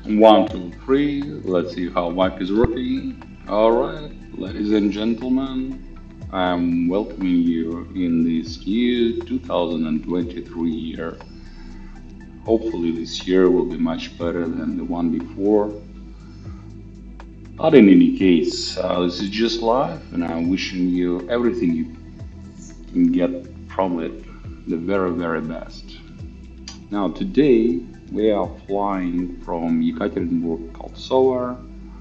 One, two, three. Let's see how mic is working. All right, ladies and gentlemen, I'm welcoming you in this year 2023 year. Hopefully, this year will be much better than the one before. But in any case, this is just life, and I'm wishing you everything you can get from it, the very, very best. Now, today we are flying from Yekaterinburg, Koltsovo,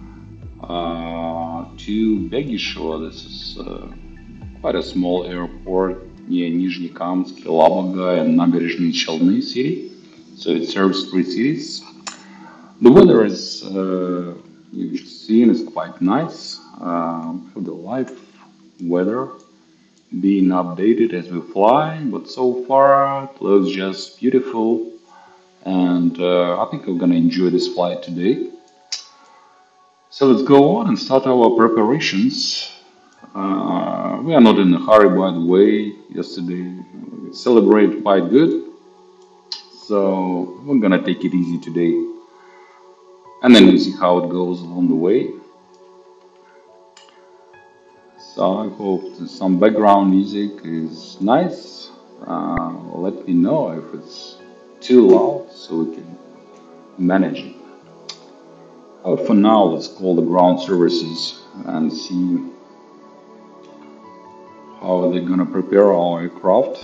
to Begishevo. This is quite a small airport near Nizhnekamsk, Laboga, and Naberezhny Chelny city. So it serves three cities. The weather is, you've seen, is quite nice. For the live weather being updated as we fly, but so far it looks just beautiful. And I think we're gonna enjoy this flight today. So let's go on and start our preparations. We are not in a hurry, by the way. Yesterday we celebrated quite good, so we're gonna take it easy today, and then we see how it goes along the way. So I hope some background music is nice. Let me know if it's too loud so we can manage it. For now, let's call the ground services and see how they're gonna prepare our aircraft.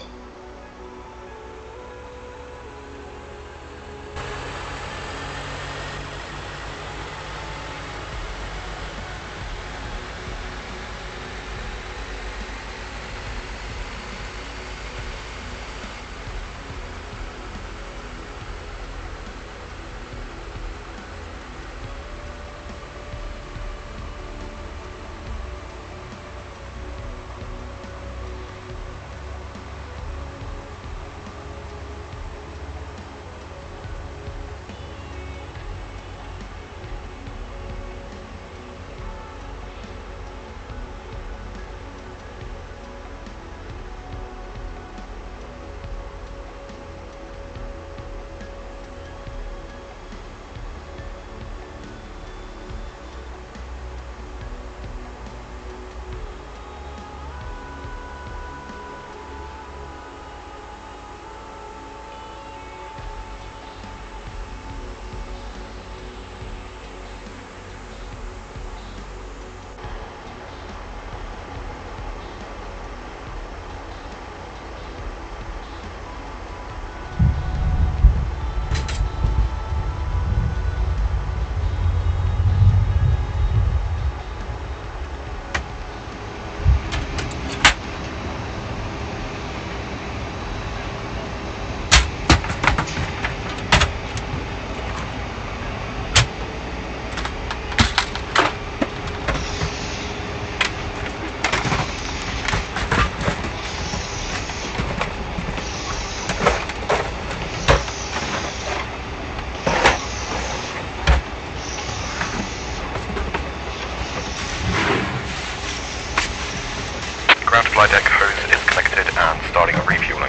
Ground flight deck hose is connected and starting refueling.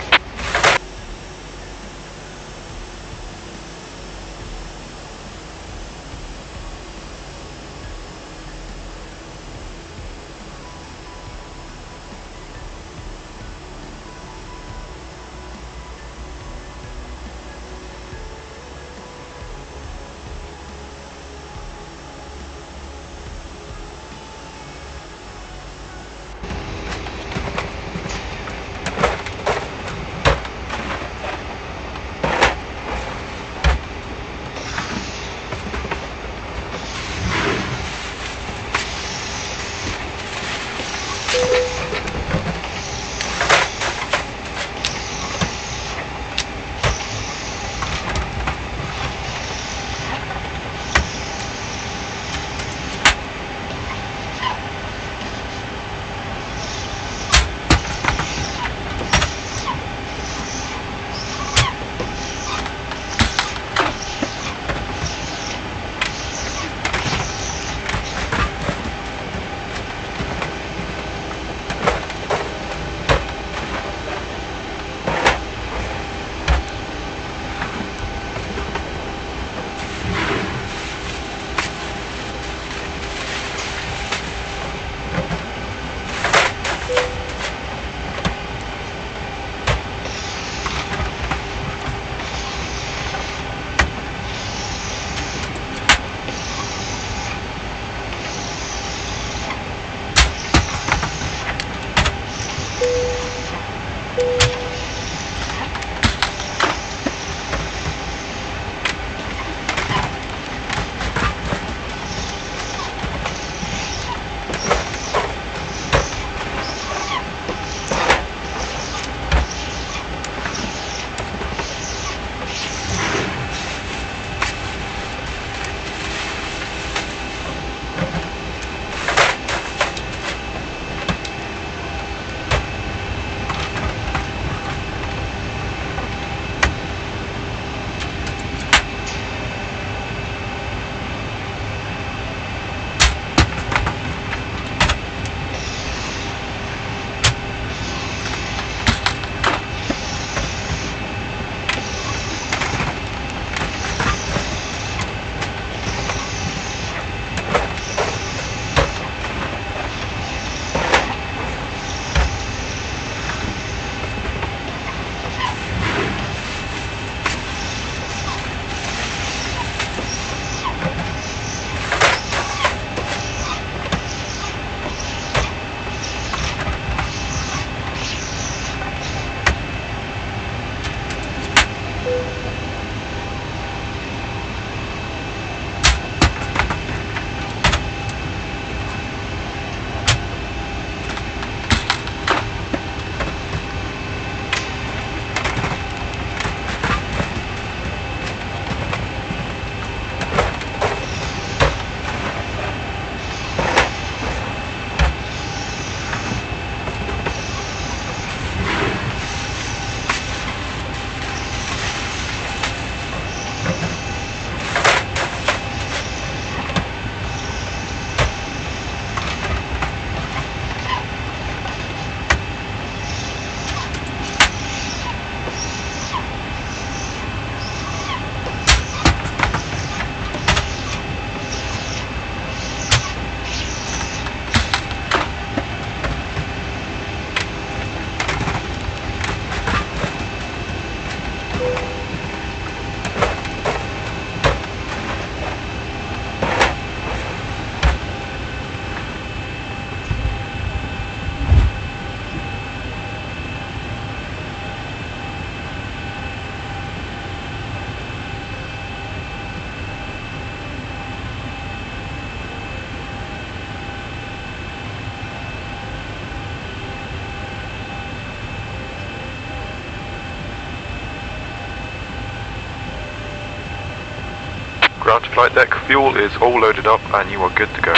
Ground to flight deck, fuel is all loaded up and you are good to go.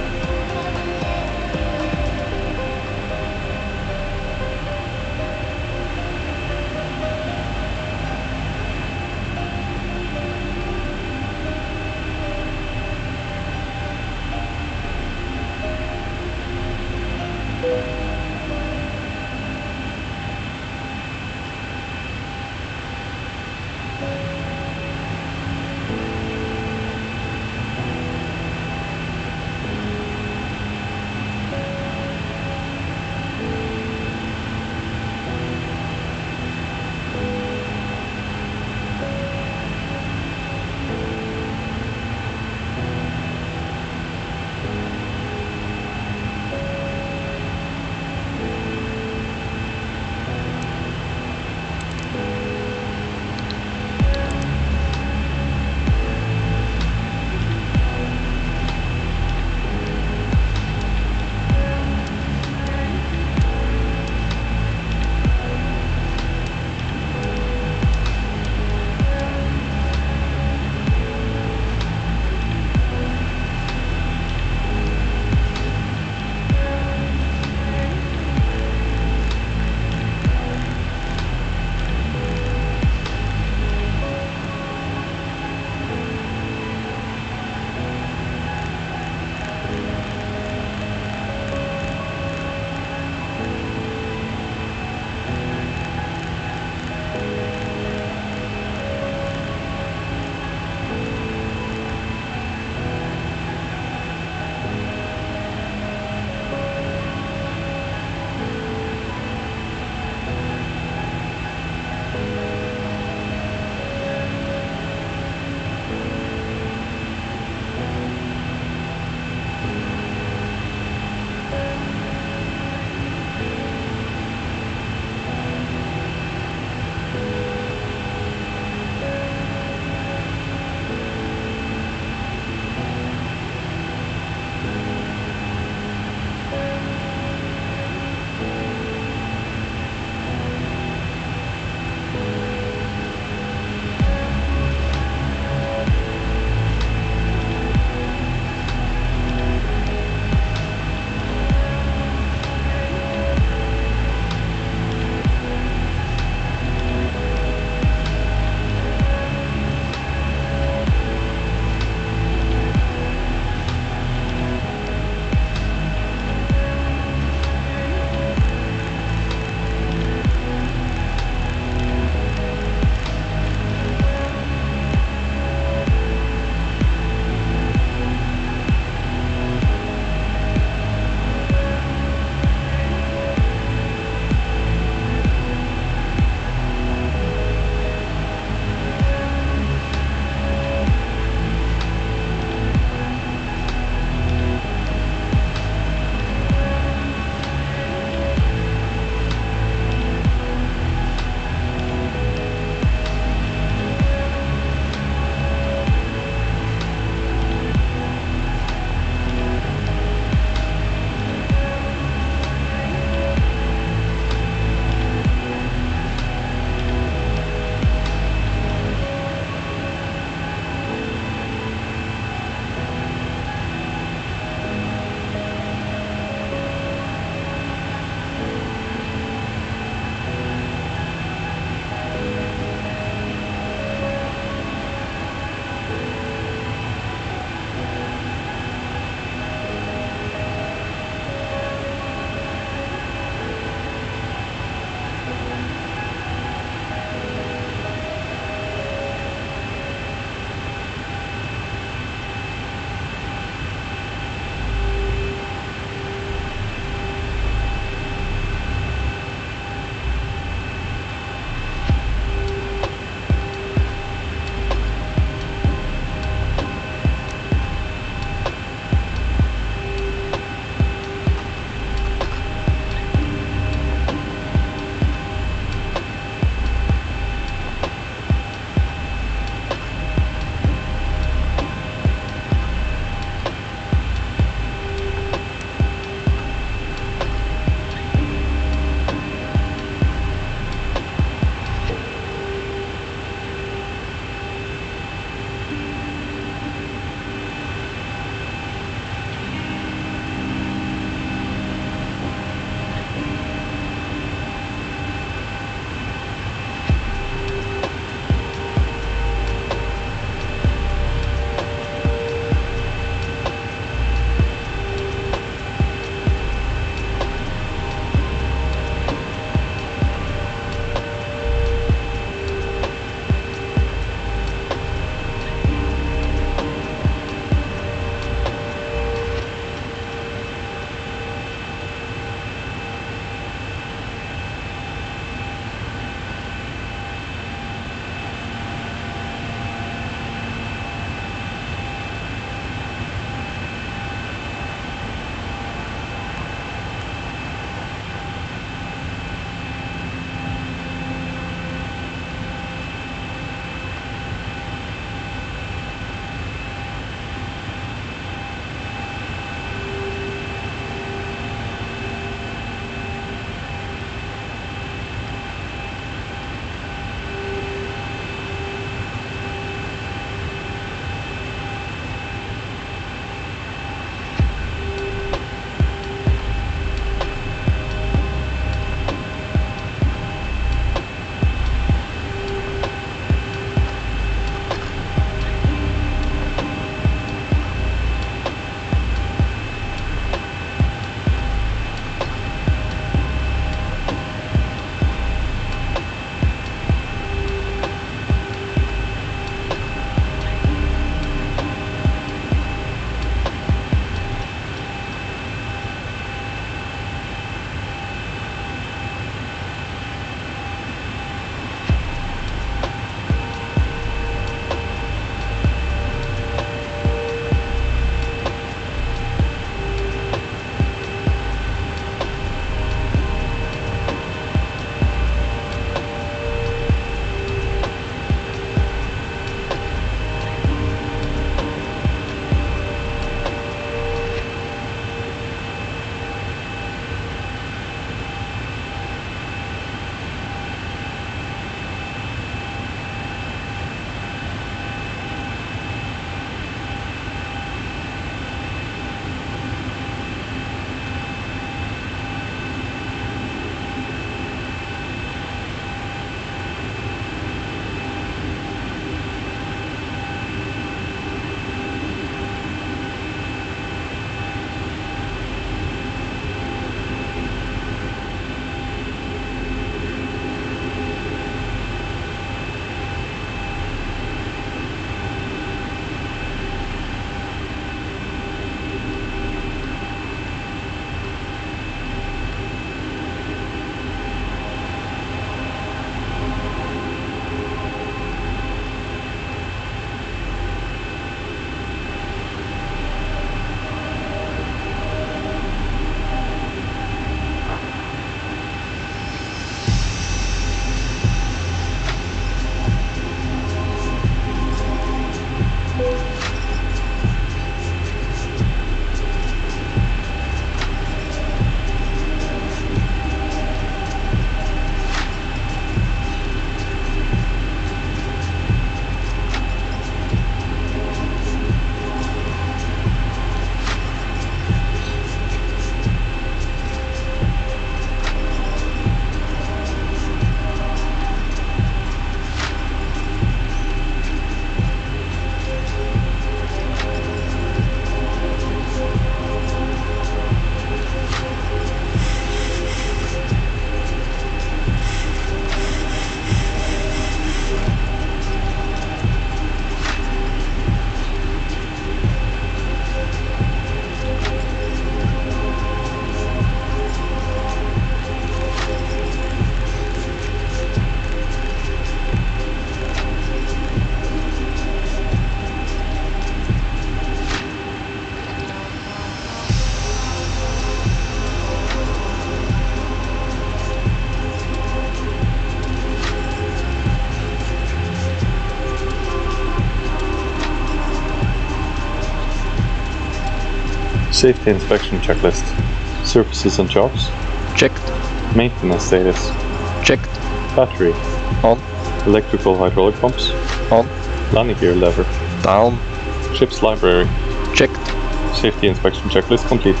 Safety inspection checklist. Surfaces and jobs. Checked. Maintenance status. Checked. Battery. On. Electrical hydraulic pumps. On. Landing gear lever. Down. Ship's library. Checked. Safety inspection checklist completed.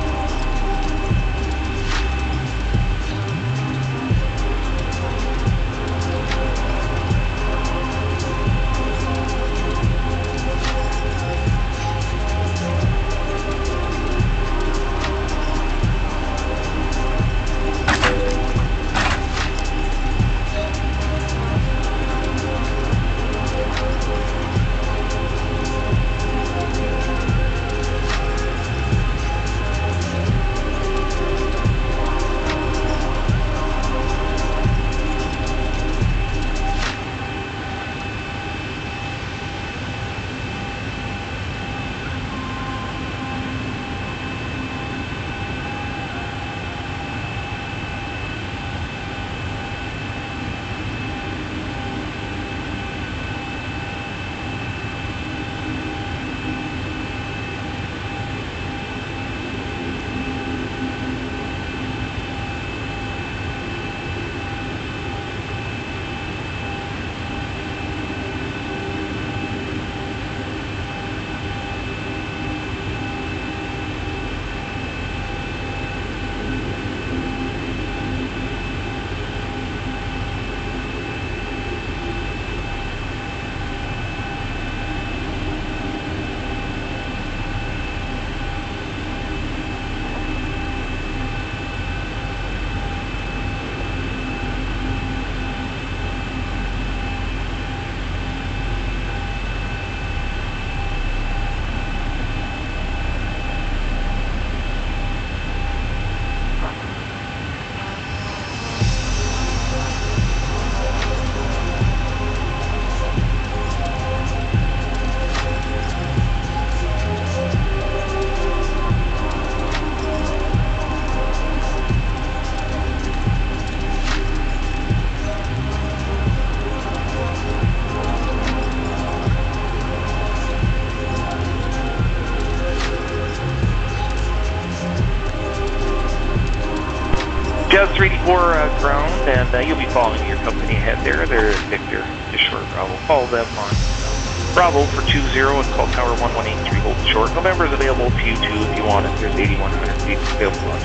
Jazz 384 ground, and you'll be following your company ahead there. They're Victor to short Bravo. Follow them on Bravo for 20 and call tower 1183, hold short. November is available to you too if you want it. There's 8100 feet available on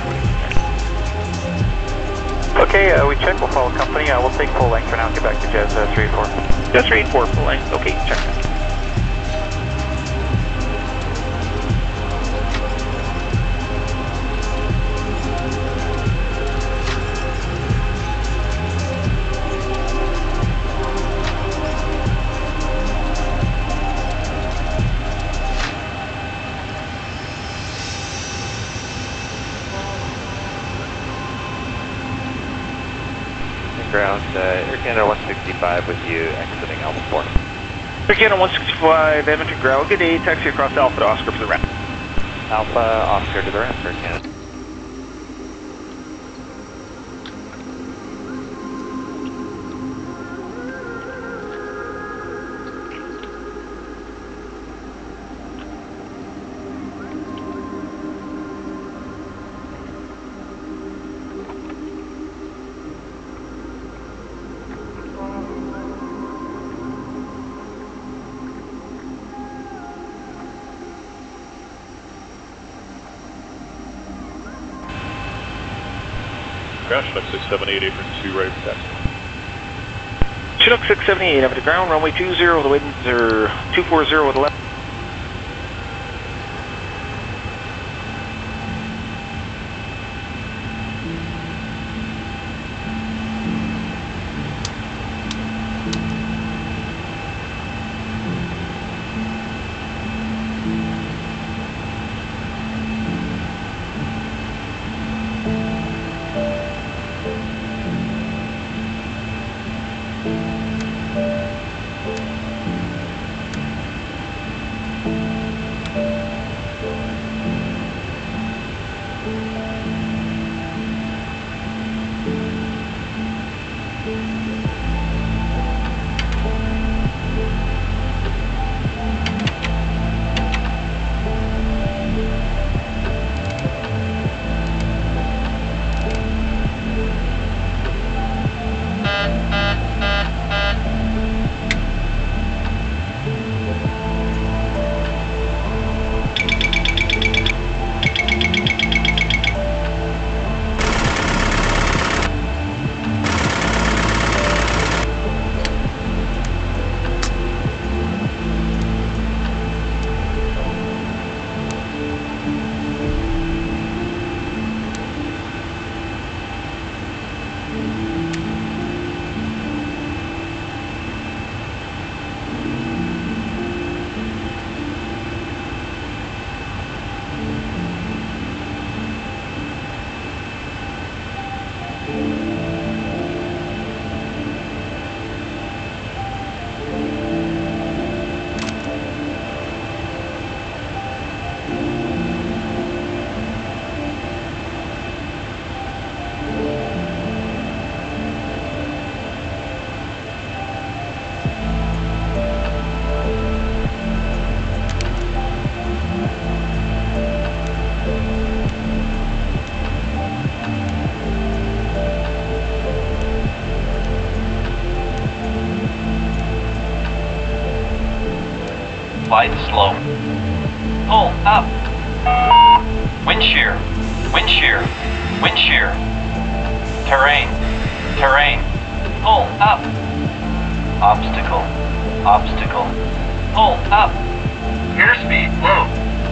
20. Okay, we check. We'll follow company. We'll take full length for now. Get back to Jazz 384. Jazz 384, full length. Okay, check that. Ground, Air Canada 165 with you exiting Alpha 4. Air Canada 165, Edmonton ground. Good day, taxi across Alpha to Oscar for the ramp. Alpha, Oscar to the ramp, Air Canada. Crash, Chinook 678, apron 2, ready for taxi. Chinook 678, over the ground, runway 20, the winds are 240 with 11. Glide slow. Pull up. Wind shear. Wind shear. Wind shear. Terrain. Terrain. Pull up. Obstacle. Obstacle. Pull up. Airspeed low.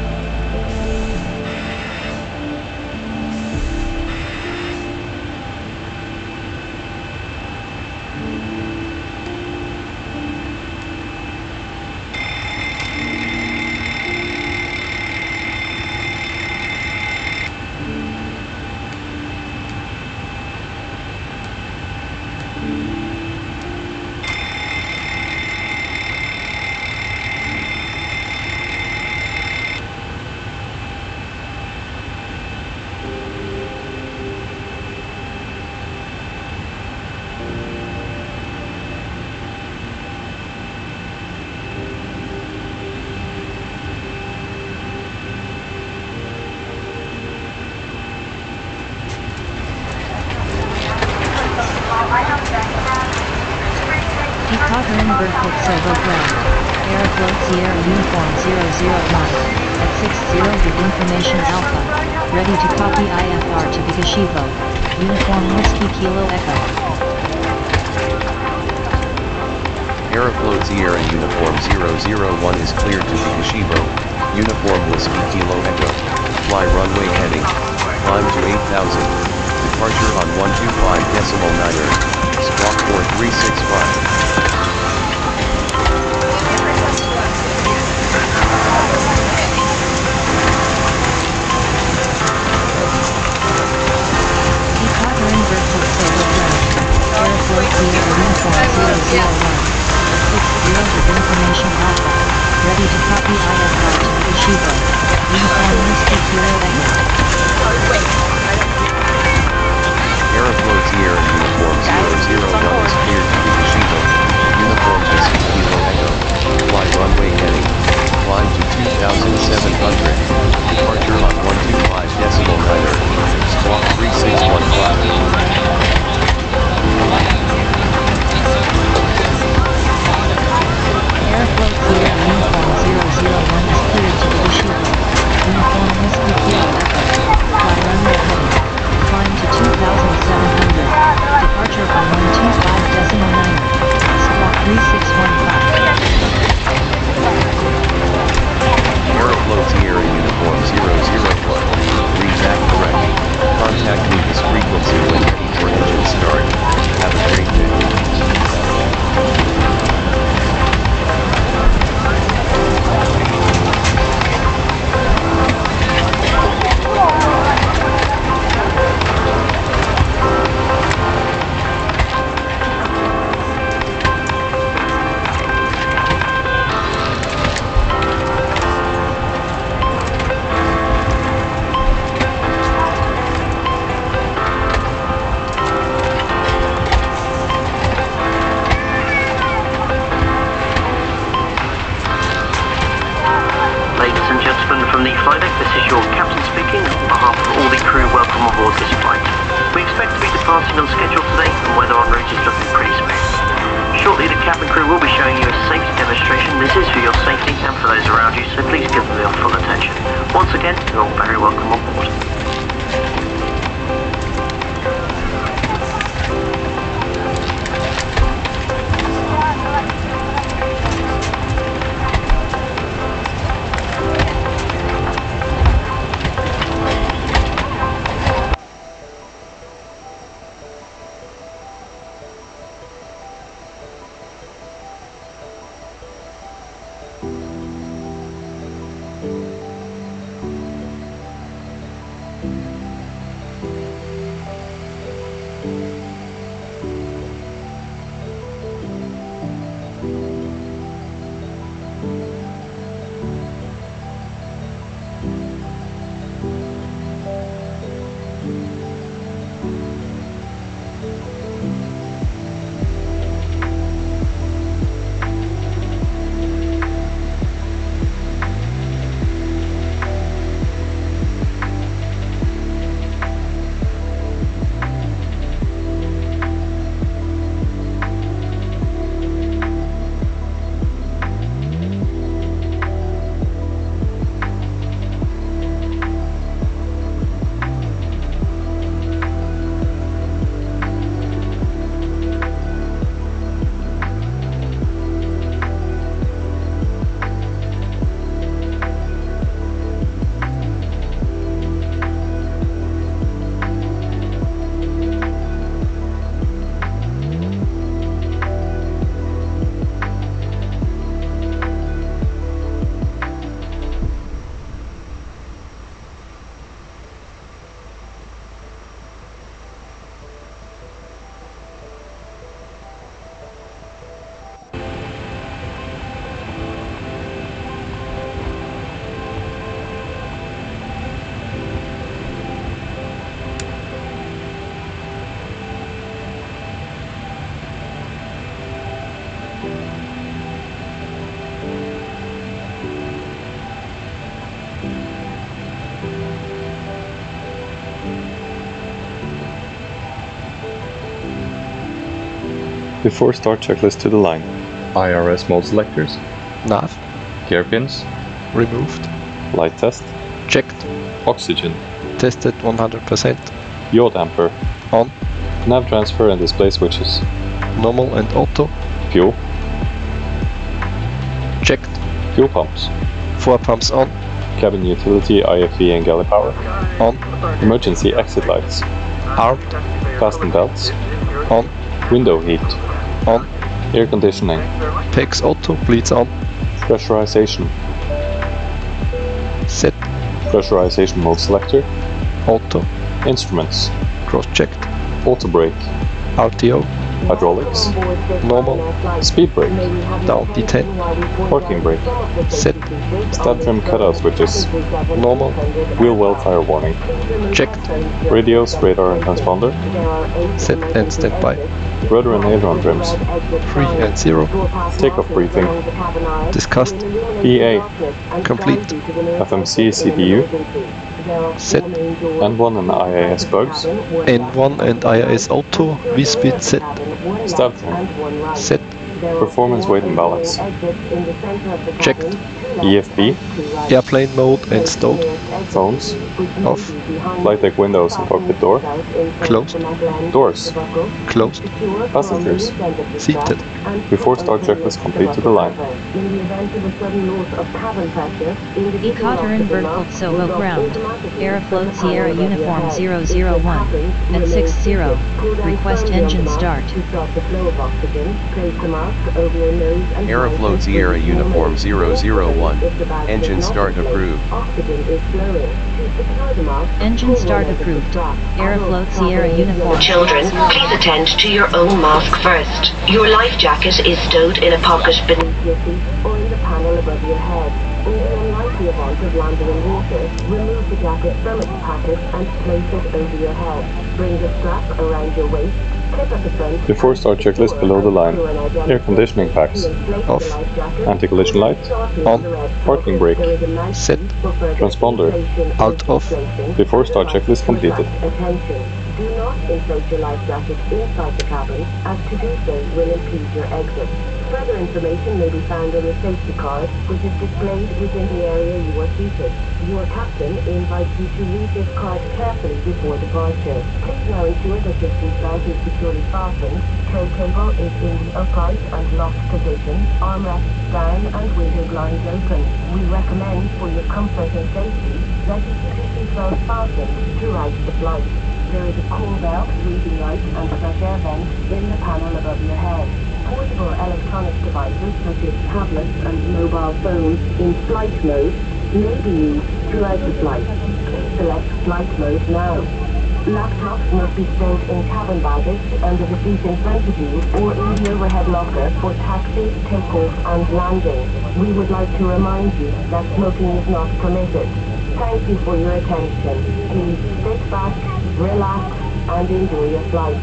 Decottering Berkut Servo Ground. Aeroflot Sierra Uniform 001. At 60 with information Alpha. Ready to copy IFR to Bigashivo. Uniform Whiskey Kilo Echo. Aeroflot Sierra Uniform 001 is cleared to Bigashivo. Uniform Whiskey Kilo Echo. Fly runway heading. Climb to 8,000. Departure on 125.9er. Squawk 4365. Decottering Berkut Servo Ground. Aeroflot Sierra Uniform 001. At 60 with information Alpha. Ready to copy IFR to Bigashivo. Uniform Whiskey Kilo Echo. Aeroflot Sierra Uniform 001 is cleared to Bigashivo. Uniform Whiskey Kilo Echo. Fly runway heading. Climb to 2,700. Departure on 125.9er. Squawk 3615. Aeroflot Sierra Uniform 001 is cleared to Bigashivo. Uniform Whiskey Kilo Echo. Fly runway heading. Climb to 2,700. Departure on 125.9er. Squawk 3615. Aeroflot Sierra Uniform 001. Read back correct. Contact me this frequency when ready for engine start. Have a great day. From the flight deck, this is your captain speaking. On behalf of all the crew, welcome on board this flight. We expect to be departing on schedule today, and weather en route is looking pretty smooth. Shortly, the cabin crew will be showing you a safety demonstration. This is for your safety and for those around you, so please give them your full attention. Once again, you're all very welcome on board. Thank you. Before start checklist to the line. IRS mode selectors. Nav. Hairpins. Removed. Light test. Checked. Oxygen. Tested 100%. Yaw damper. On. Nav transfer and display switches. Normal and auto. Fuel. Checked. Fuel pumps. 4 pumps on. Cabin utility, IFV and galley power. On. Emergency exit lights. Armed. Fasten belts. On. Window heat. On. Air conditioning. PEX auto, bleeds on. Pressurization. Set. Pressurization mode selector. Auto. Instruments. Cross-checked. Auto brake. RTO. Hydraulics. Normal. Speed brake. Down D10. Parking brake. Set. Stab trim cutout switches. Normal. Wheel well fire warning. Checked. Radios, radar and transponder. Set and standby. Rudder and aileron trims. 3 and 0. Takeoff briefing. Discussed. EA. Complete. FMC CPU. Set. N1 and IIS bugs. N1 and IIS auto. V-speed set. Stab trim. Set. Performance weight and balance. Checked. EFB. Airplane mode and stowed. Phones. Off. Flight deck windows and cockpit door. Closed. Doors. Closed. Passengers. Seated. Before start checklist complete to the line. Ekaterin vertical Soho ground. Aeroflot Sierra Uniform 001 at 60. Request engine start. Aeroflot Sierra Uniform 001. Engine start approved. Engine start approved. Aeroflot Sierra Uniform. Children, please attend to your own mask first. Your life jacket is stowed in a pocket beneath your seat or in the panel above your head. In the unlikely event of landing in water, remove the jacket from its packet and place it over your head. Bring the strap around your waist. Before start checklist below the line. Air conditioning packs. Off. Anti-collision light. On. Parking brake. Set. Transponder. Alt off. Before start checklist completed. Do not inflate your life jacket inside the cabin, as to do so will impede your exit. Further information may be found on the safety card, which is displayed within the area you are seated. Your captain invites you to read this card carefully before departure. Please now ensure that your seatbelt is securely fastened, tow cable is in the upright and locked position, armrests down and window blinds open. We recommend for your comfort and safety that you keep your seatbelt fastened throughout the flight. There is a call bell, reading light and fresh air vent in the panel above your head. Portable electronic devices such as tablets and mobile phones in flight mode may be used throughout the flight. Please select flight mode now. Laptops must be stowed in cabin baggage under the seat in front of you or in the overhead locker for taxi, takeoff and landing. We would like to remind you that smoking is not permitted. Thank you for your attention. Please sit back, relax and enjoy your flight.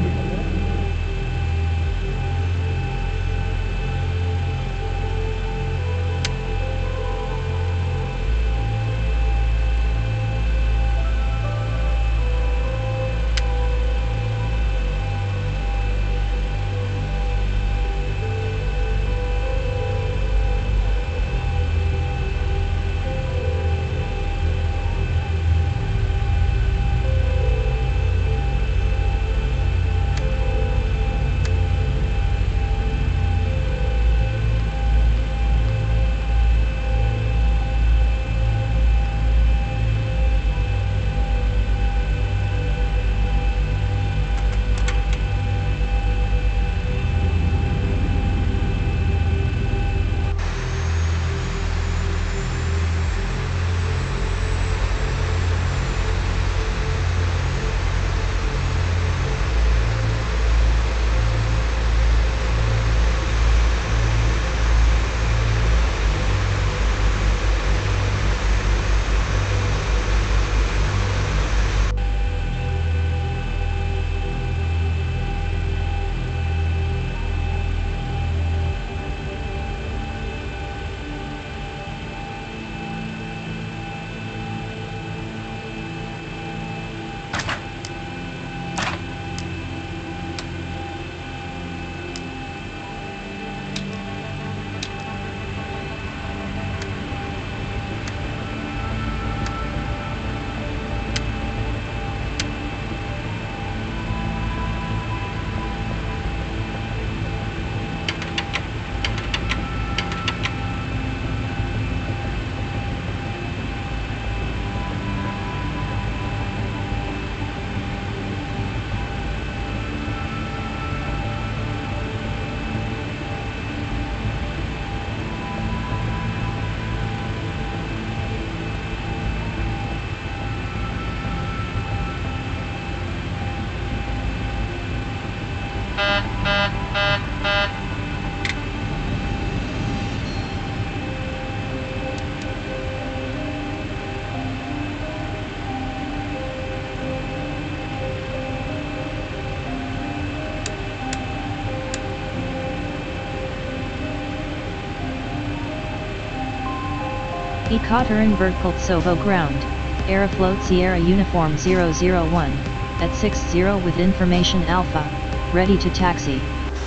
Ekaterinburg Koltsovo ground, Aeroflot Sierra Uniform 001, at 60 with information Alpha, ready to taxi.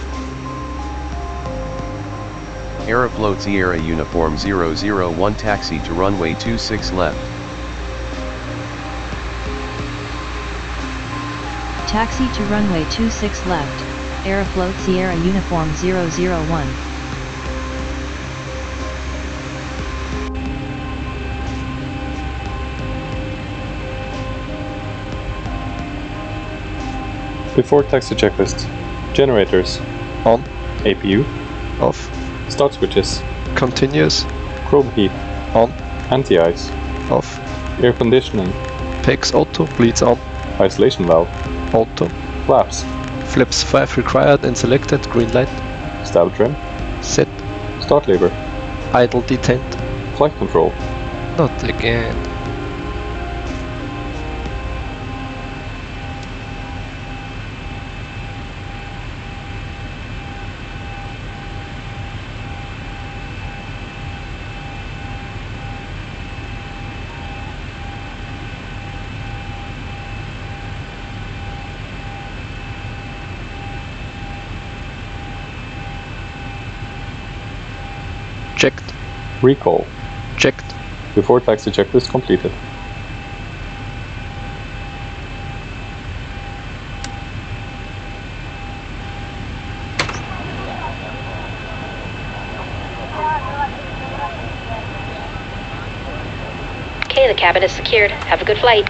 Aeroflot Sierra Uniform 001 taxi to runway 26 left. Taxi to runway 26 left, Aeroflot Sierra Uniform 001. Before taxi checklist. Generators. On. APU. Off. Start switches. Continuous. Probe heat. On. Anti-ice. Off. Air conditioning. PEX auto, bleeds on. Isolation valve. Auto. Flaps. Flaps 5 required and selected, green light. Stab trim. Set. Start lever. Idle detent. Flight control. Not again. Checked. Recall. Checked. Before taxi checklist completed. Okay, the cabin is secured. Have a good flight.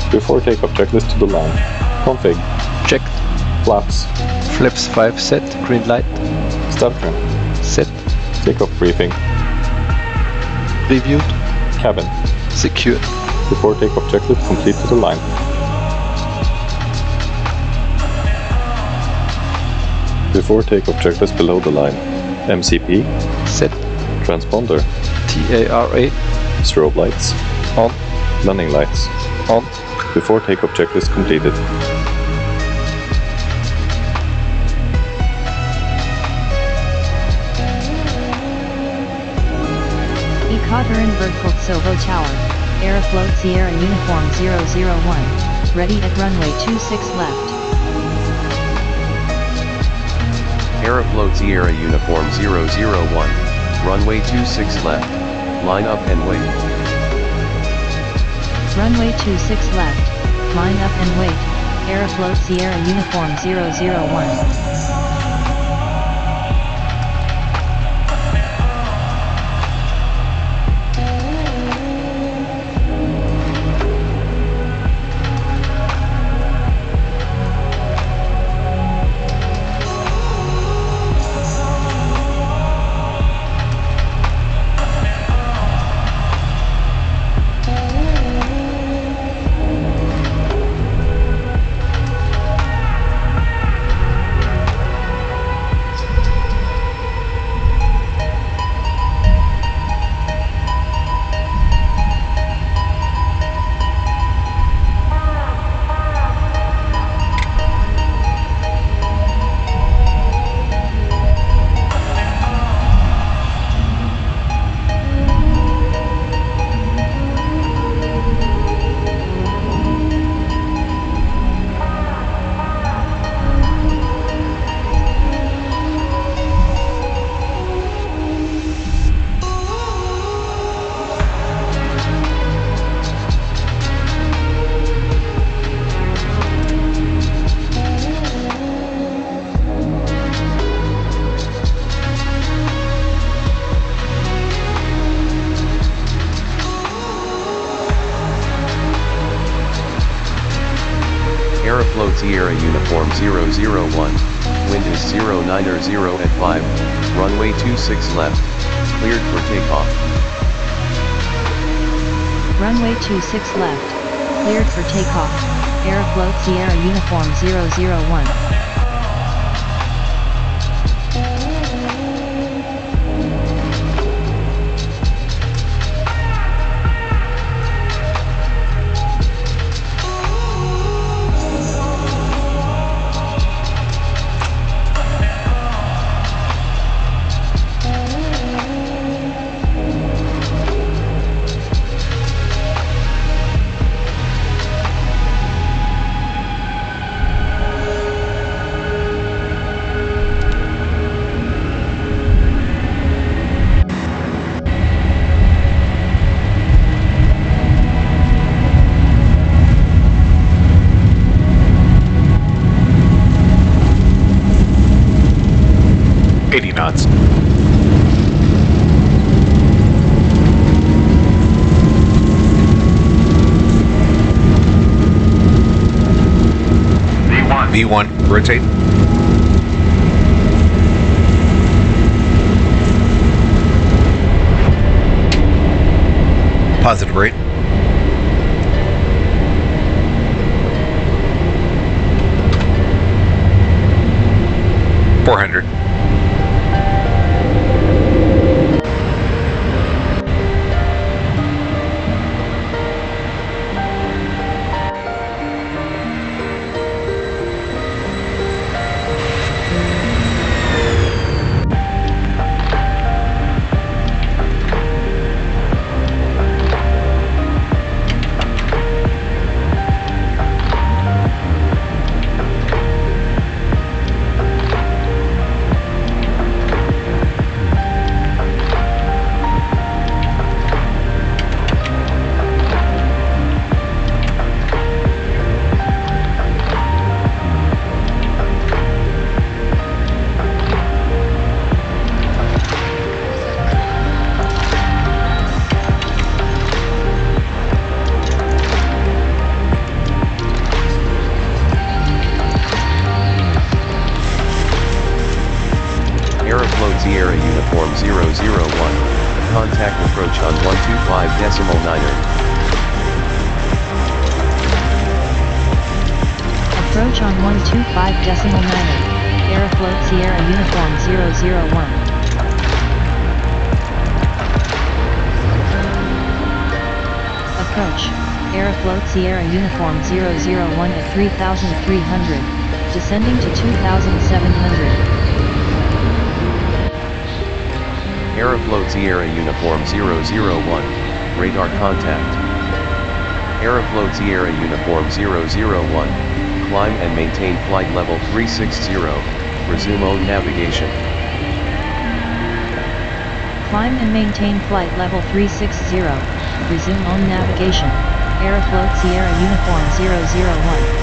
Before takeoff, checklist to the line. Config. Checked. Flaps. Flaps 5 set. Green light. Start trim. Set. Takeoff briefing. Reviewed. Cabin. Secured. Before takeoff, checklist complete to the line. Before takeoff, checklist below the line. MCP. Set. Transponder. TARA. Strobe lights. On. Landing lights. On. Before takeoff, checklist completed. Ekaterin vertical Sovo Tower, Aeroflot Sierra Uniform 001, ready at runway 26 left. Aeroflot Sierra Uniform 001, runway 26 left, line up and wait. Runway 26 left, line up and wait, Aeroflot Sierra Uniform 001. Aeroflot Sierra Uniform 001, wind is 090 at 5, runway 26 left, cleared for takeoff. Runway 26 left, cleared for takeoff, Aeroflot Sierra Uniform 001. Knots. V1, rotate. Positive rate. $400. decimal niner. Approach on 125.9. Aeroflot Sierra Uniform 001. Approach. Aeroflot Sierra Uniform 001 at 3,300. Descending to 2,700. Aeroflot Sierra Uniform 001, radar contact. Aeroflot Sierra Uniform 001, climb and maintain flight level 360, resume own navigation. Climb and maintain flight level 360, resume own navigation. Aeroflot Sierra Uniform 001.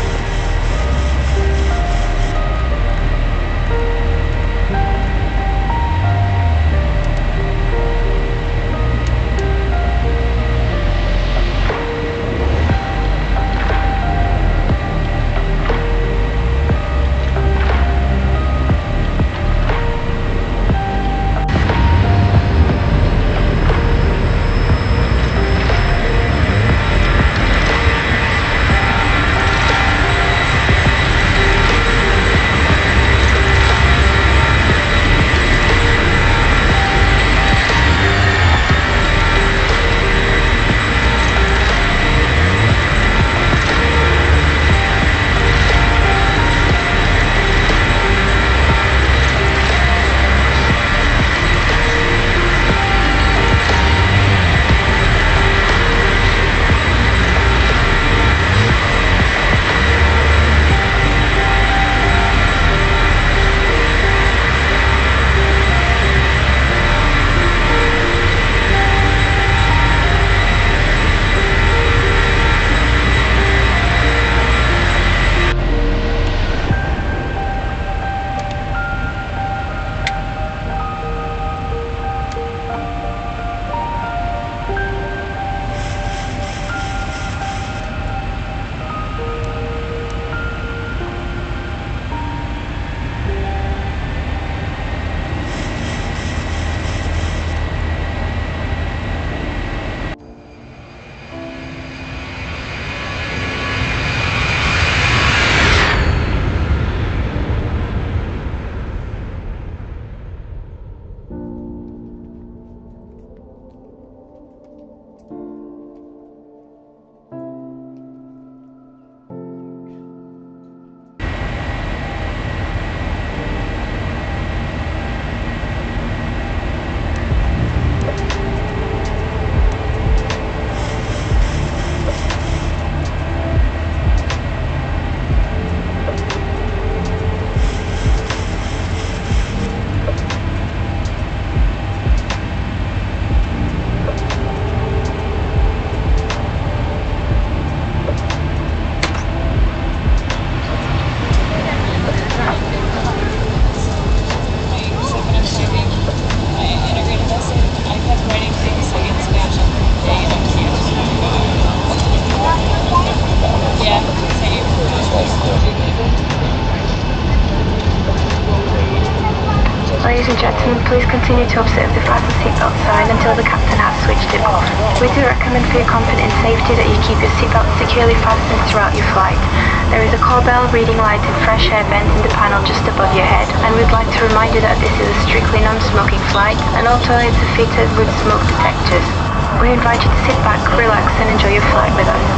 Ladies and gentlemen, please continue to observe the fasten seatbelt sign until the captain has switched it off. We do recommend for your comfort and safety that you keep your seatbelt securely fastened throughout your flight. There is a call bell, reading light and fresh air vent in the panel just above your head, and we'd like to remind you that this is a strictly non-smoking flight and all toilets are fitted with smoke detectors. We invite you to sit back, relax and enjoy your flight with us.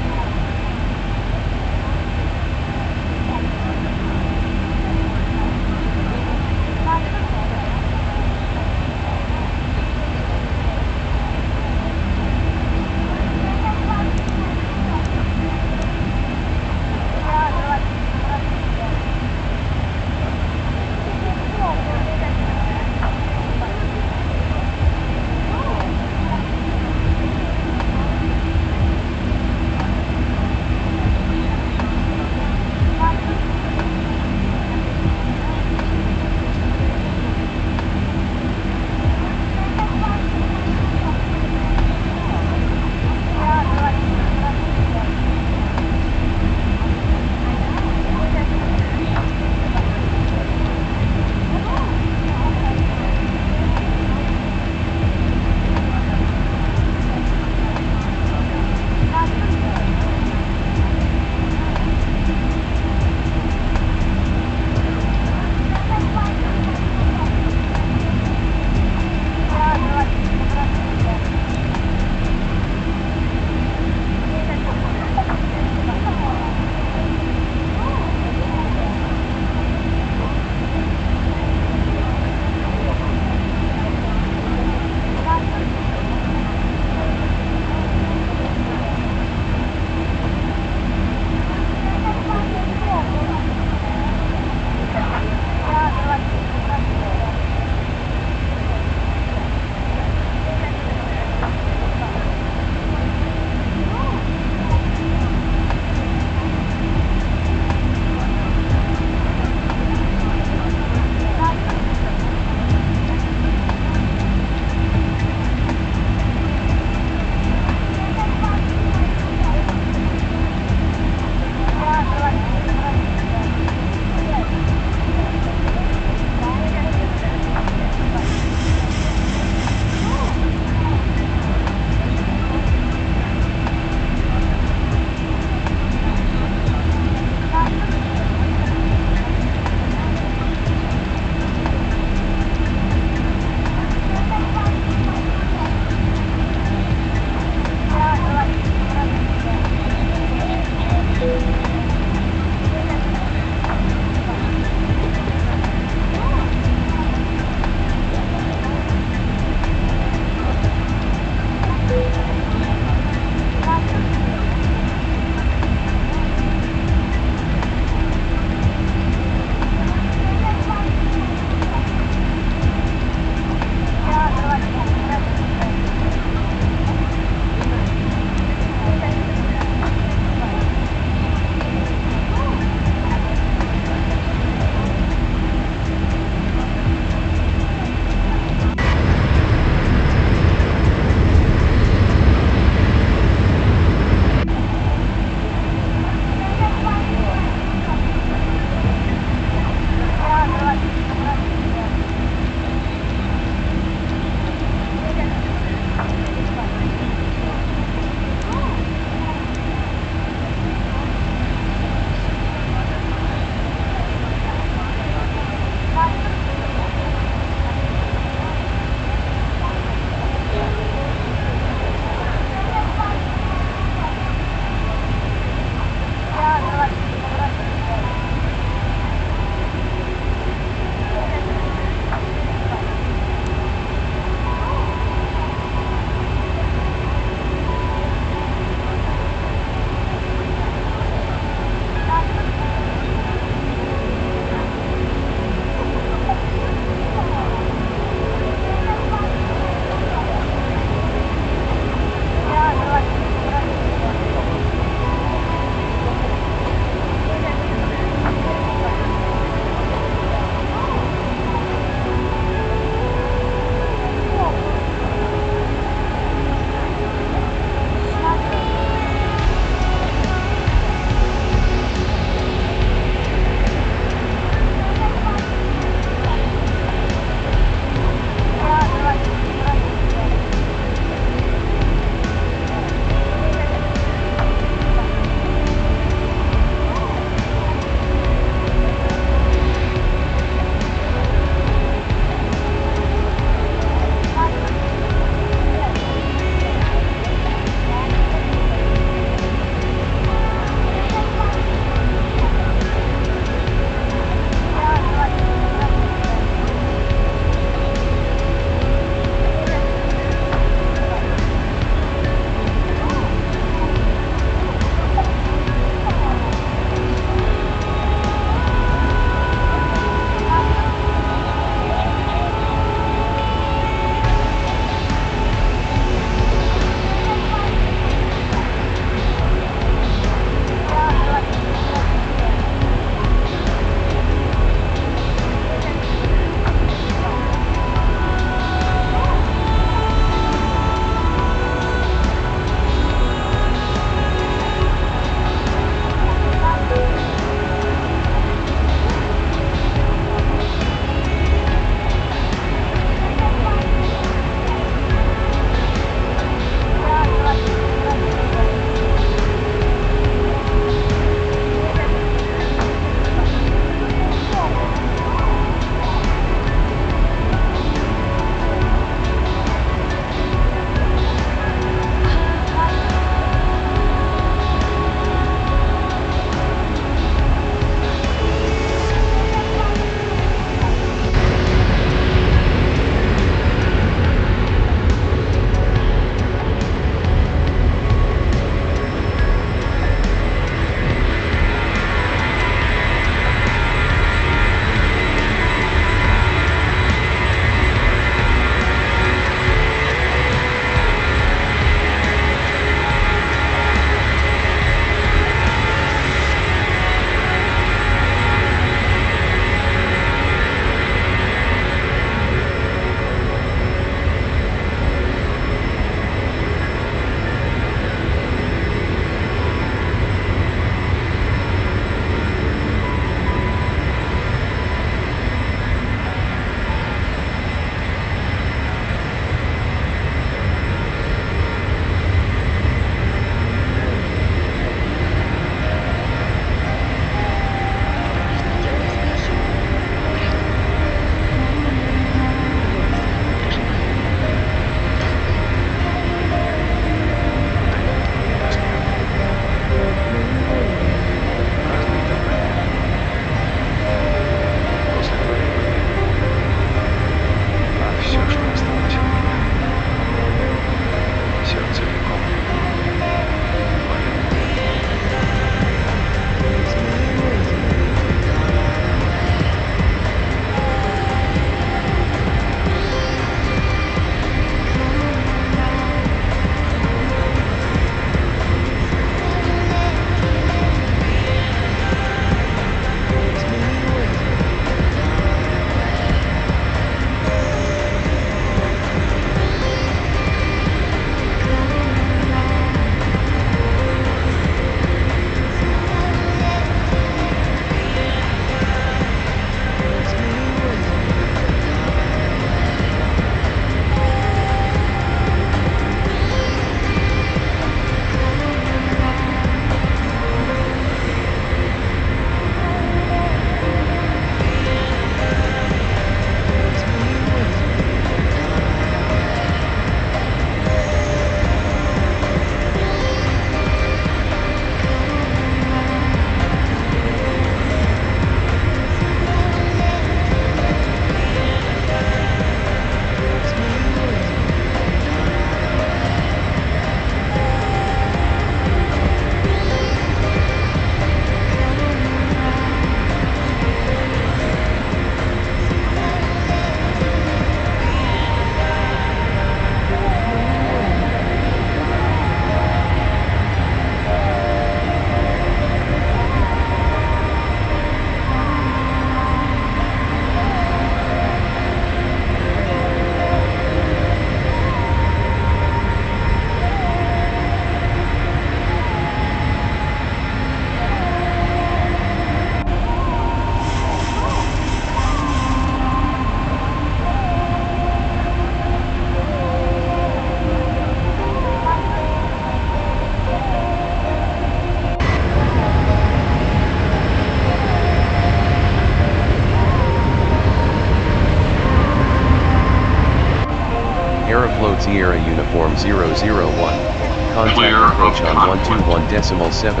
Contact Clear of approach on conflict. 121.7.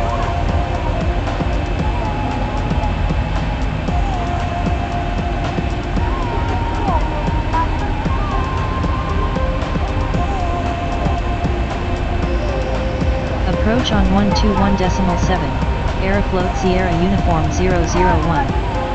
Approach on 121.7. Aeroflot Sierra Uniform 001.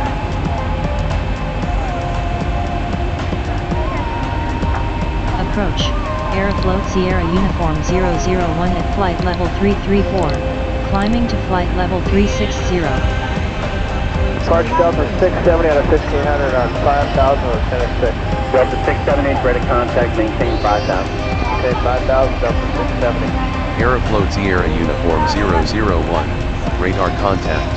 Approach. Aeroflot Sierra Uniform 001 at flight level 334. Climbing to flight level 360. Departure Delta 670 out of 1500 on 5,000 or 10 at 6. Delta 678, ready to contact, maintain 5,000. Okay, 5,000, Delta 670. Aeroflot Sierra Uniform 001. Radar contact.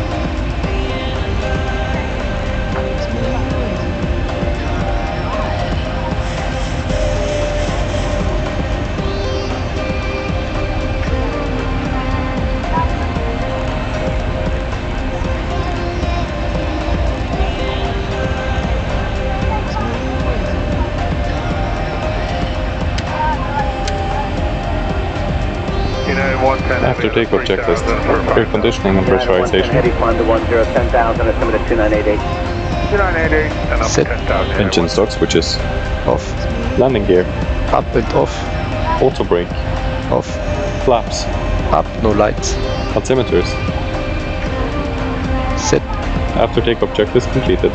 After takeoff checklist, air conditioning and pressurization. Heavy climb to 10,000, estimate at 2988. 2988 and up Set. to 10,000. Engine stock switches. Off. Landing gear. Up and off. Auto brake. Off. Flaps. Up, no lights. Altimeters. Set. After takeoff checklist completed.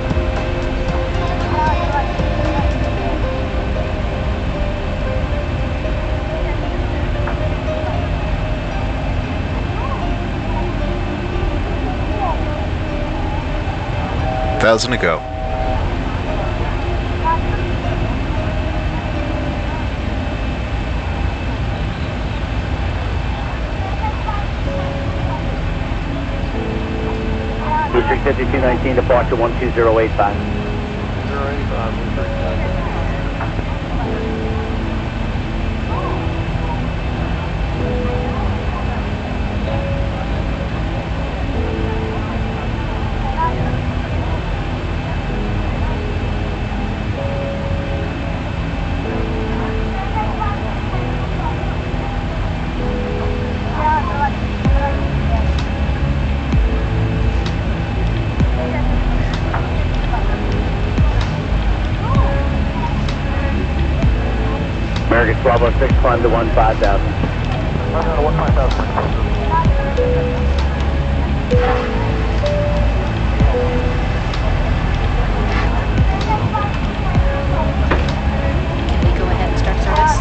Thousand to go. District 5219, departure 12085. American 1206, climb to 15,000. 15,000. Can we go ahead and start service?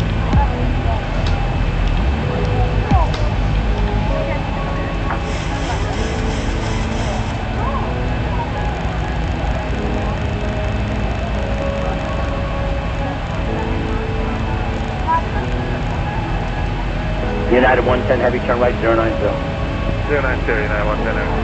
United 110, heavy turn right, 090. 090, United 110, heavy.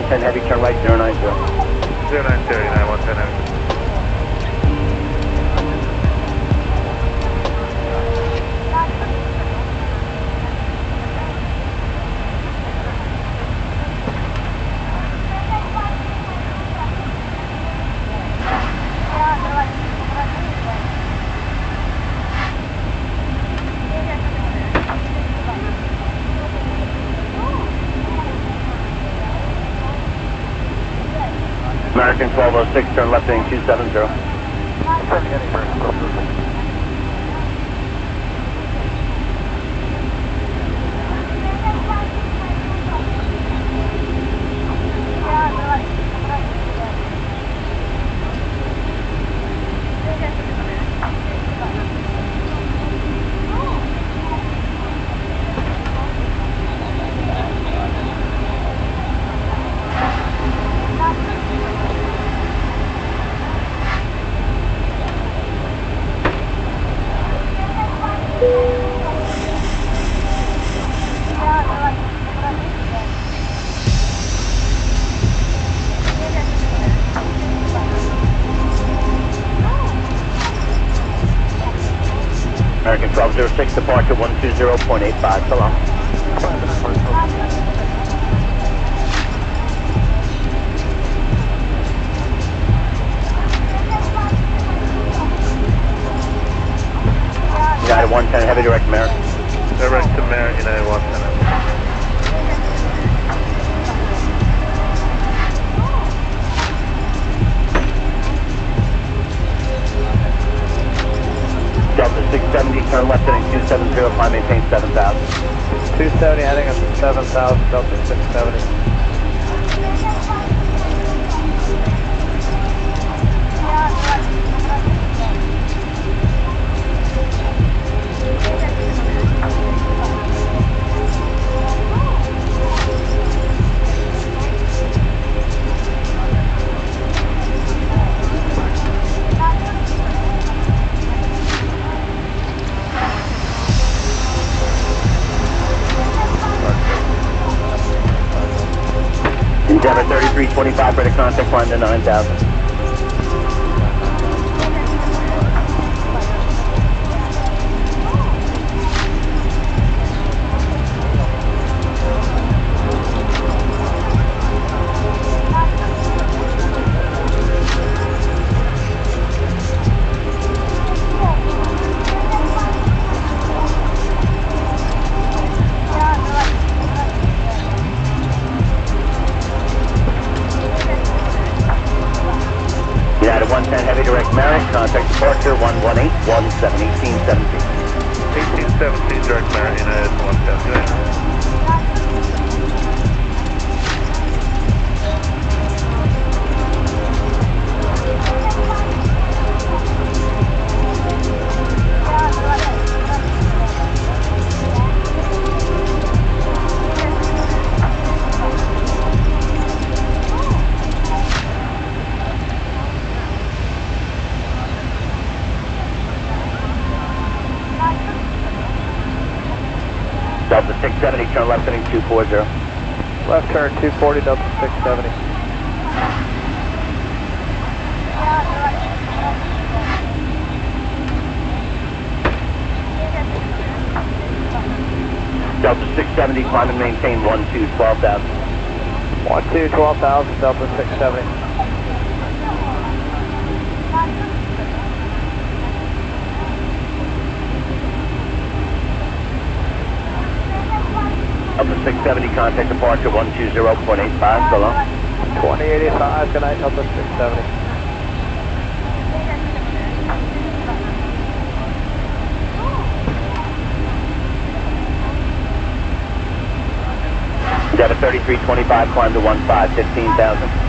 110 heavy, turn right 090. 090, United 110 heavy. American 1206, turn left heading 270. American 1206, departure 120.85, so long. United 110, heavy direct American. Direct American, United 110. Delta 670, turn left heading 270, climb maintain 7,000. 270 heading up to 7,000, Delta 670. Endeavor 3325, ready to contact, climb to 9,000. United 110 heavy direct Merrick, contact departure 118, 17, 1817. 1817 direct Merrick, United 110, good. Delta 670, turn left heading 240. Left turn 240, Delta 670. Delta 670, climb and maintain 12, 12,000. 12, 12,000, Delta 670. Delta 670, contact departure 120.85, so long. 2085, good night, Delta 670. Endeavor 3325, climb to 15,000.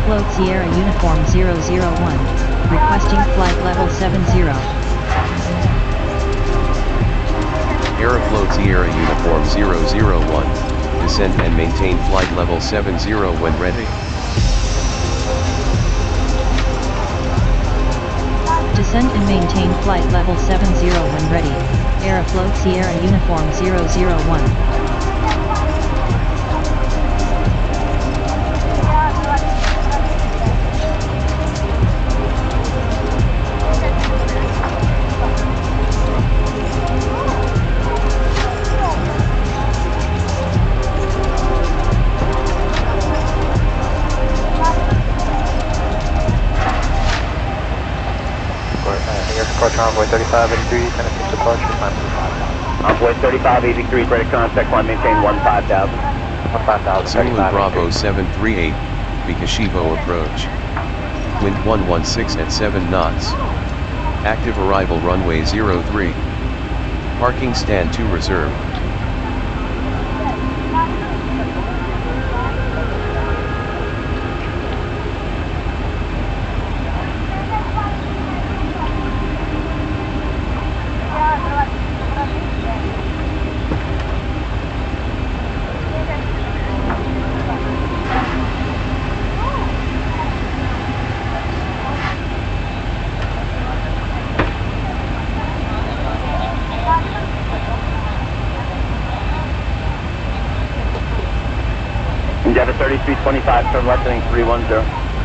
Aeroflot Sierra Uniform 001, requesting flight level 70. Aeroflot Sierra Uniform 001, descend and maintain flight level 70 when ready. Descend and maintain flight level 70 when ready. Aeroflot Sierra Uniform 001. Envoy 3583, Tennessee departure, climb to 5,000. Envoy 3583, ready to contact, climb, maintain 15,000. 15,000. Zulu Bravo 738, Vikashivo approach. Wind 116 at 7 knots. Active arrival runway 03. Parking stand 2 reserved. Endeavor 3325, turn left heading 310.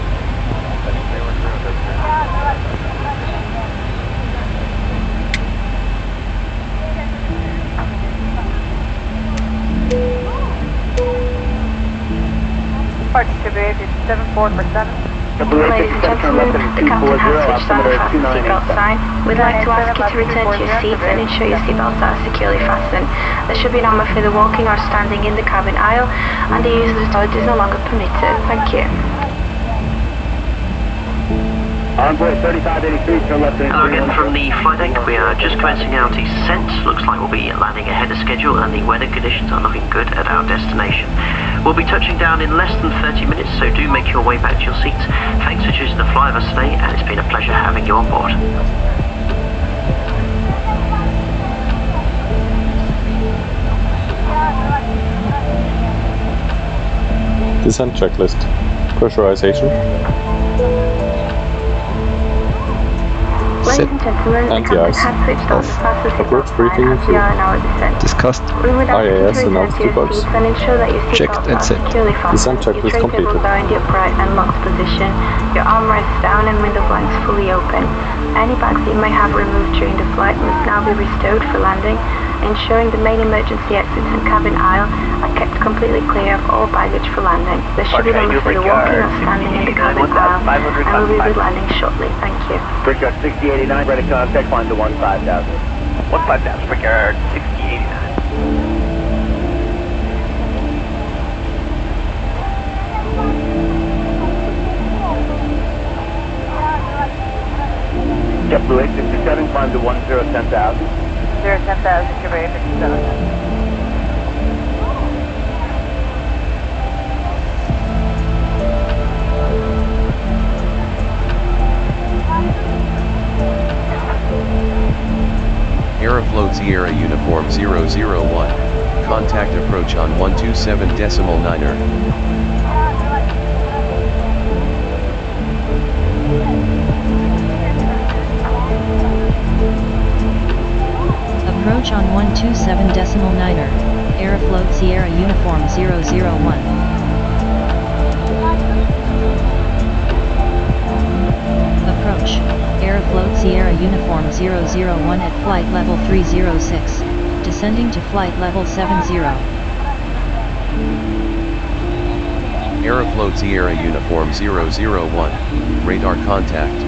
Parking to behavior 74 for 7. Ladies and gentlemen, the captain has switched on the fasten seatbelt sign. We'd like to ask you to return to your seats and ensure your seatbelts are securely fastened. There should be no more further walking or standing in the cabin aisle, and the use of the toilet is no longer permitted. Thank you. Envoy 3583, turn left heading 310. Hello again from the flight deck. We are just commencing our descent. Looks like we'll be landing ahead of schedule and the weather conditions are looking good at our destination. We'll be touching down in less than 30 minutes, so do make your way back to your seats. Thanks for choosing to fly with us today, and it's been a pleasure having you on board. Descent checklist. Pressurization. Ladies and gentlemen, the captain Anti-ice. has switched on the fasten Approach seatbelt briefing sign as we are in our descent. Discussed. We would ask you IAS to return announced to your debugs. seats and ensure that your Checked seatbelts and are set. securely Descent fastened. checklist Your tray completed. tables are in the upright and locked position. Your armrests down and window blinds fully open. Any bags that you may have removed during the flight must now be restowed for landing, ensuring the main emergency exits and cabin aisle are kept completely clear of all baggage for landing. There should be no further walking or standing in the cabin aisle, and we will be landing shortly. Thank you. Brickyard 6089, ready to contact, climb to 15,000. 15,000, Brickyard 6089. JetBlue 867, climb to 10,000. 10,000, Cuba 57. Aeroflot Sierra Uniform 001. Contact approach on 127.9er. Approach on 127.9er. Aeroflot Sierra Uniform 001. Approach. Aeroflot Sierra Uniform 001 at flight level 306. Descending to flight level 70. Aeroflot Sierra Uniform 001. Radar contact.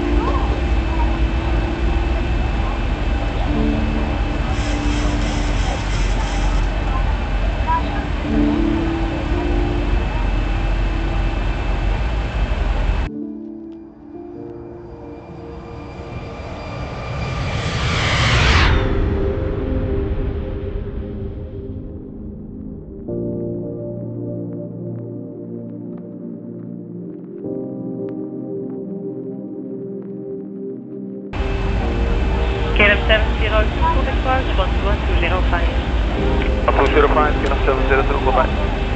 for the approach, 11205. 205, get on 702, go back.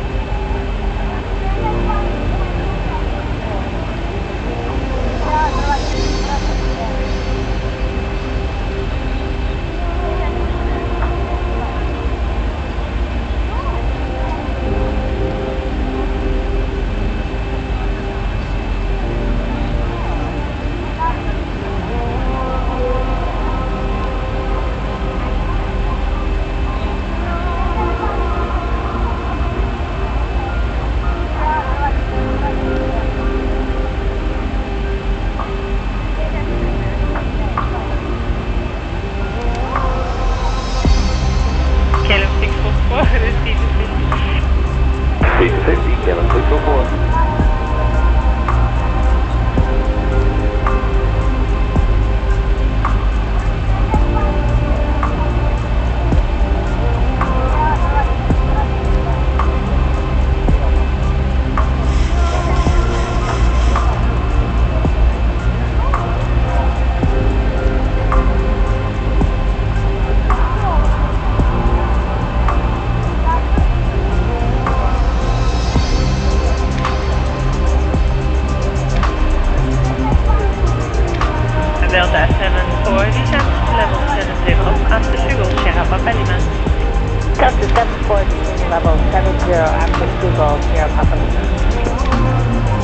Delta 74, descend to level 70 after Google Sierra Papa Lima. Delta 74, descending level 70 after Google Sierra Papa Lima.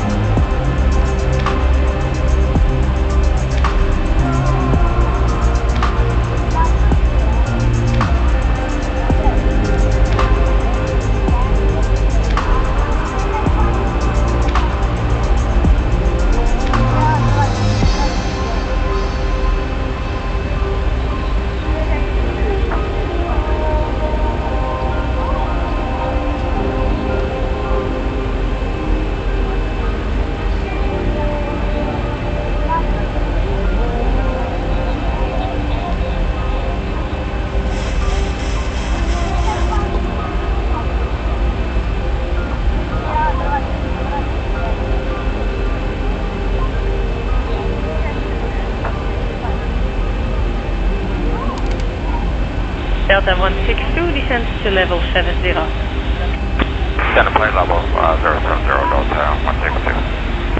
Delta 162 descends to level 70. Descend to plane level 070 Delta 162.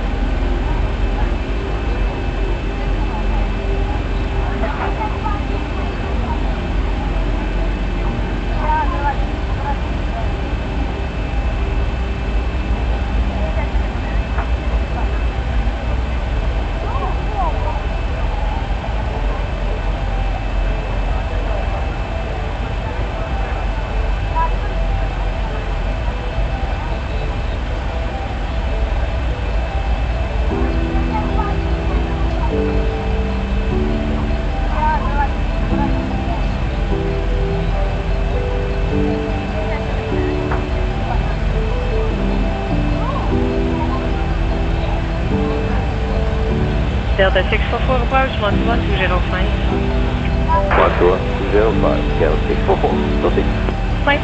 Delta 644 approach 11205. 11205, scale 644, still 6. Flight.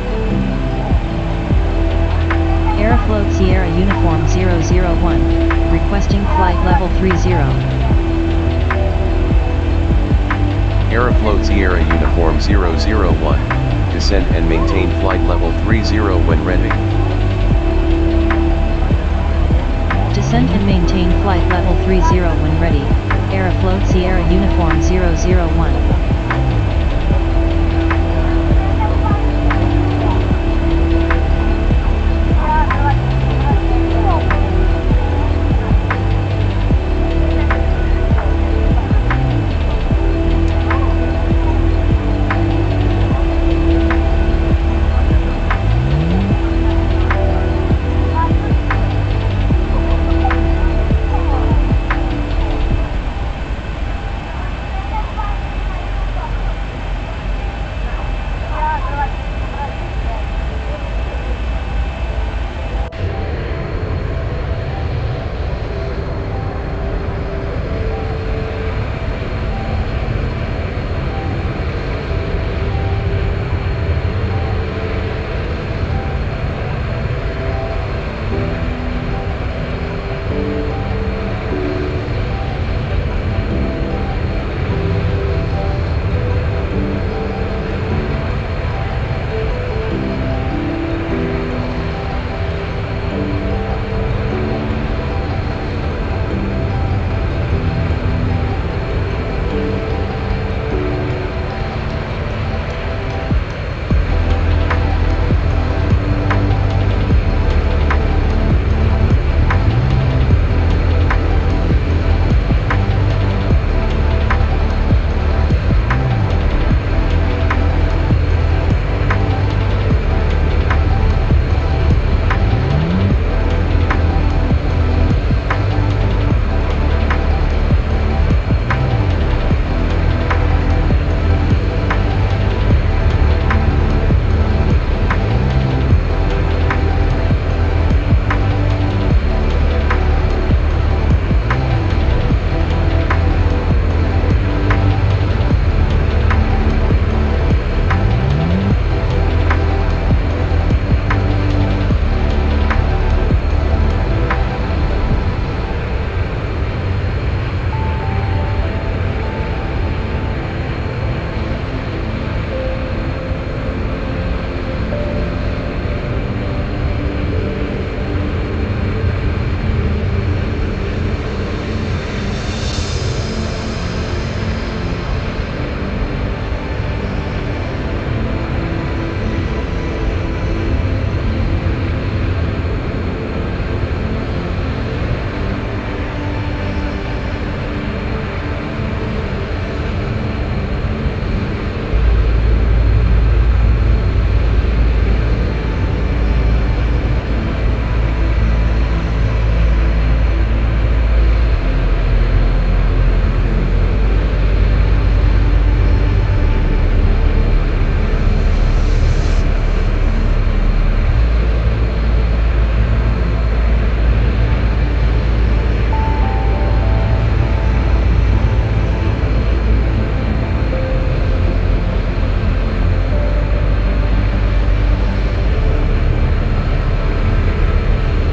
Aeroflot Sierra Uniform 001, requesting flight level 30. Aeroflot Sierra Uniform 001, descend and maintain flight level 30 when ready. Descend and maintain flight level 30 when ready. Aeroflot Sierra Uniform 001.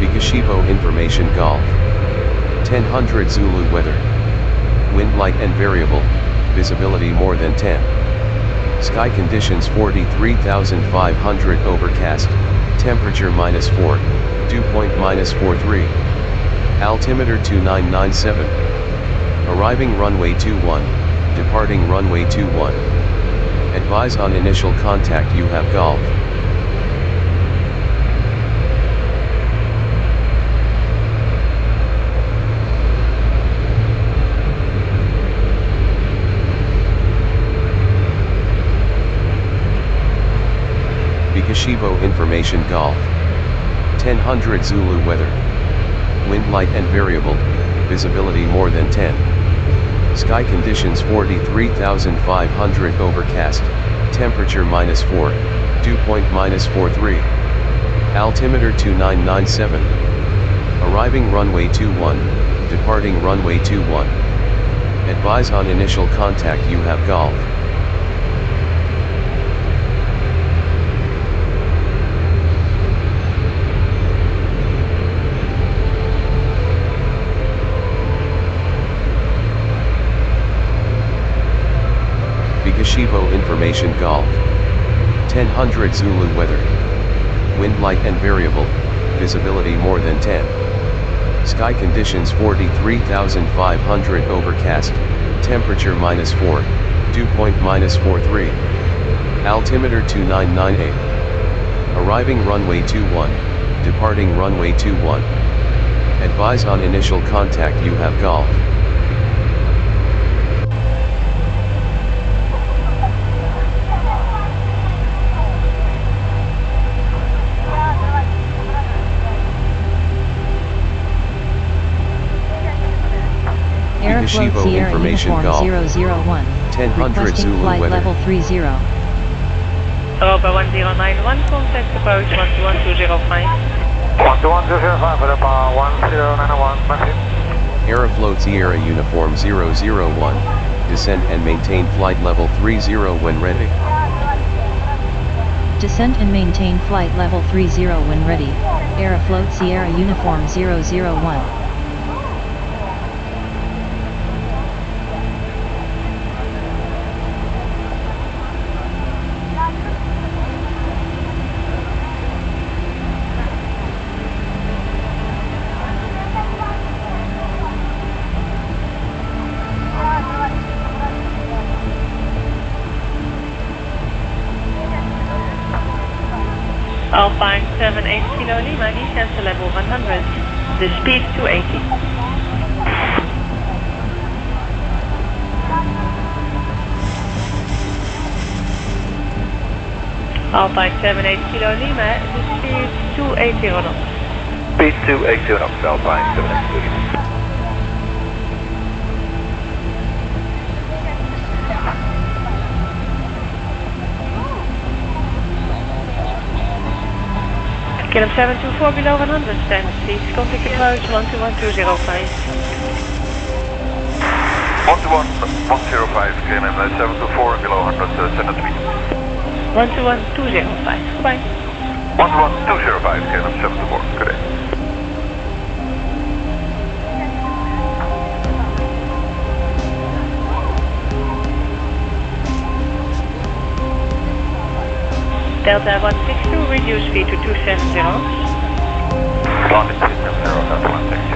Bikashivo Information Golf. 1000 Zulu weather. Wind light and variable, visibility more than 10. Sky conditions 43,500 overcast, temperature -4, dew point -43. Altimeter 2997. Arriving runway 21, departing runway 21. Advise on initial contact you have Golf. Bikashivo Information Golf. 1000 Zulu weather. Wind light and variable, visibility more than 10. Sky conditions 43,500 overcast, temperature -4, dew point -43. Altimeter 2997. Arriving runway 21, departing runway 21. Advise on initial contact you have Golf. Bikashivo Information Golf. 1000 Zulu weather. Wind light and variable, visibility more than 10. Sky conditions 43,500 overcast, temperature -4, dew point -43. Altimeter 2998. Arriving runway 21, departing runway 21. Advise on initial contact you have Golf. Aeroflot Sierra Uniform 001. 1000 Zulu flight weather. level 30. Europa 1091, contact approach 121-205. 121-205 for the bar 1091, Matthew. Aeroflot Sierra Uniform 001, descend and maintain flight level 30 when ready. Descent and maintain flight level 30 when ready. Aeroflot Sierra Uniform 001. Alpine 78 Kilo Lima, descent to level 100. The speed 280. Alpine 78 Kilo Lima, the speed 280 knots. Speed 280 knots, Alpine 78 Kilo Lima. KLM 724 below 100, standard seats, contact approach 121-205. 121-105, KLM 724 below 100, standard speed. 121-205, goodbye. 121-205, KLM 724, good day. Delta 162, reduce speed to 270. Longitude 270, Delta 160.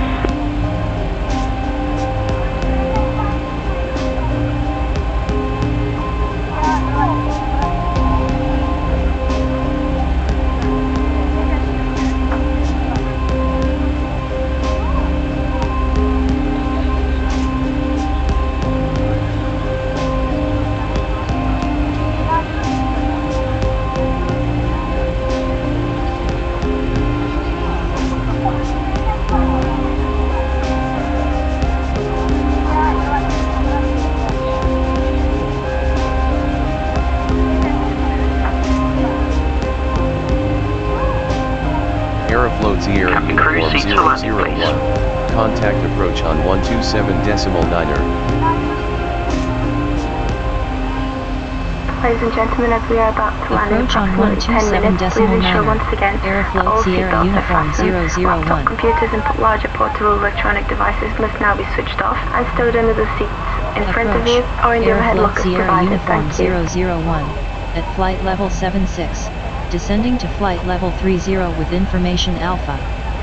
Aeroflot Sierra Uniform 001. Contact approach on 127.9er. Ladies and gentlemen, as we are about to land in Approach on approximately 10 minutes, please ensure once again Aeroflot all Sierra seatbelts are Uniform fastened. Laptop 001. computers and larger portable electronic devices must now be switched off and stowed under the seats in front of you or in the overhead Aeroflot lockers Sierra provided. Uniform Thank you. 001 at flight level 76, descending to flight level 30 with information Alpha.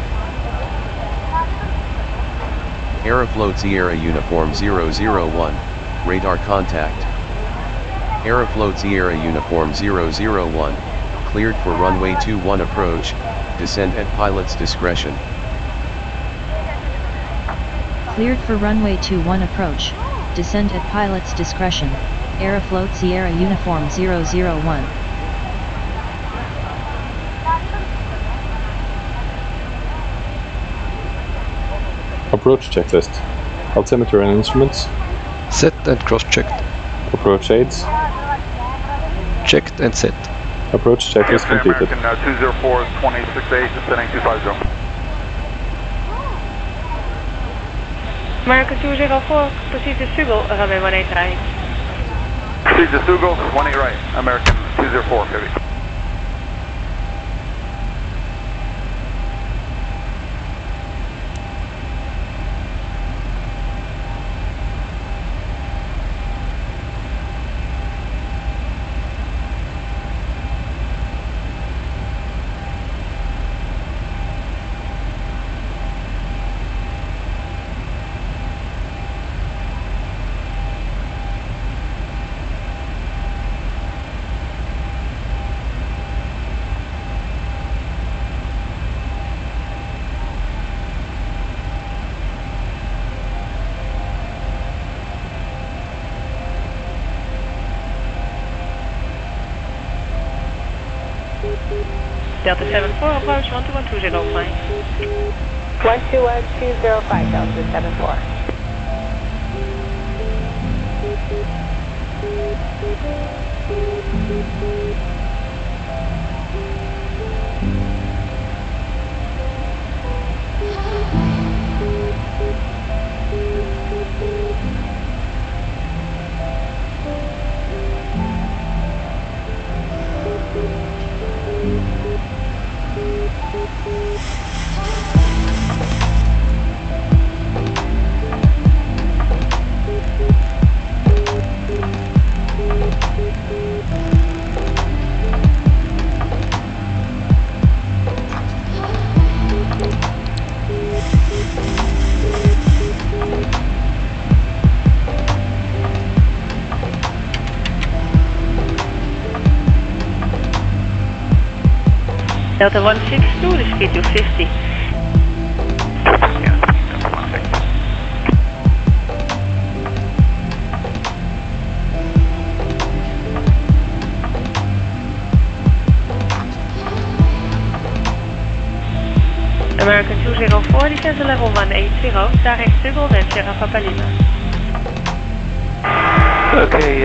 Aeroflot Sierra Uniform 001, radar contact. Aeroflot Sierra Uniform 001, cleared for runway 21 approach, descend at pilot's discretion. Cleared for runway 21 approach, descend at pilot's discretion, Aeroflot Sierra Uniform 001. Approach checklist. Altimeter and instruments. Set and cross-checked. Approach aids. Checked and set. Approach checklist completed. American 204 26A, descending 250. American 204, proceed to Sugal, runway 18 right. Proceed to Sugal, 18 right, American 204, heavy. Delta 74, approach 12120, 121-205, Delta 74. Delta 162, the schedule 50. American 204, descend to level 180, direct Sugal, then Sierra Papa Lima. Okay,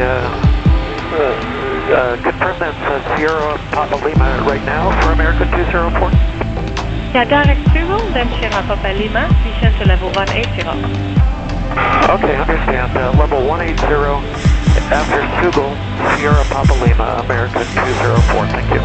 confirm that's Sierra Papa Lima right now for American 204. Yeah, direct Sugal, then Sierra Papa Lima, descend to level 180. Okay, understand. Level 180 after Sugal, Sierra Papa Lima, American 204. Thank you.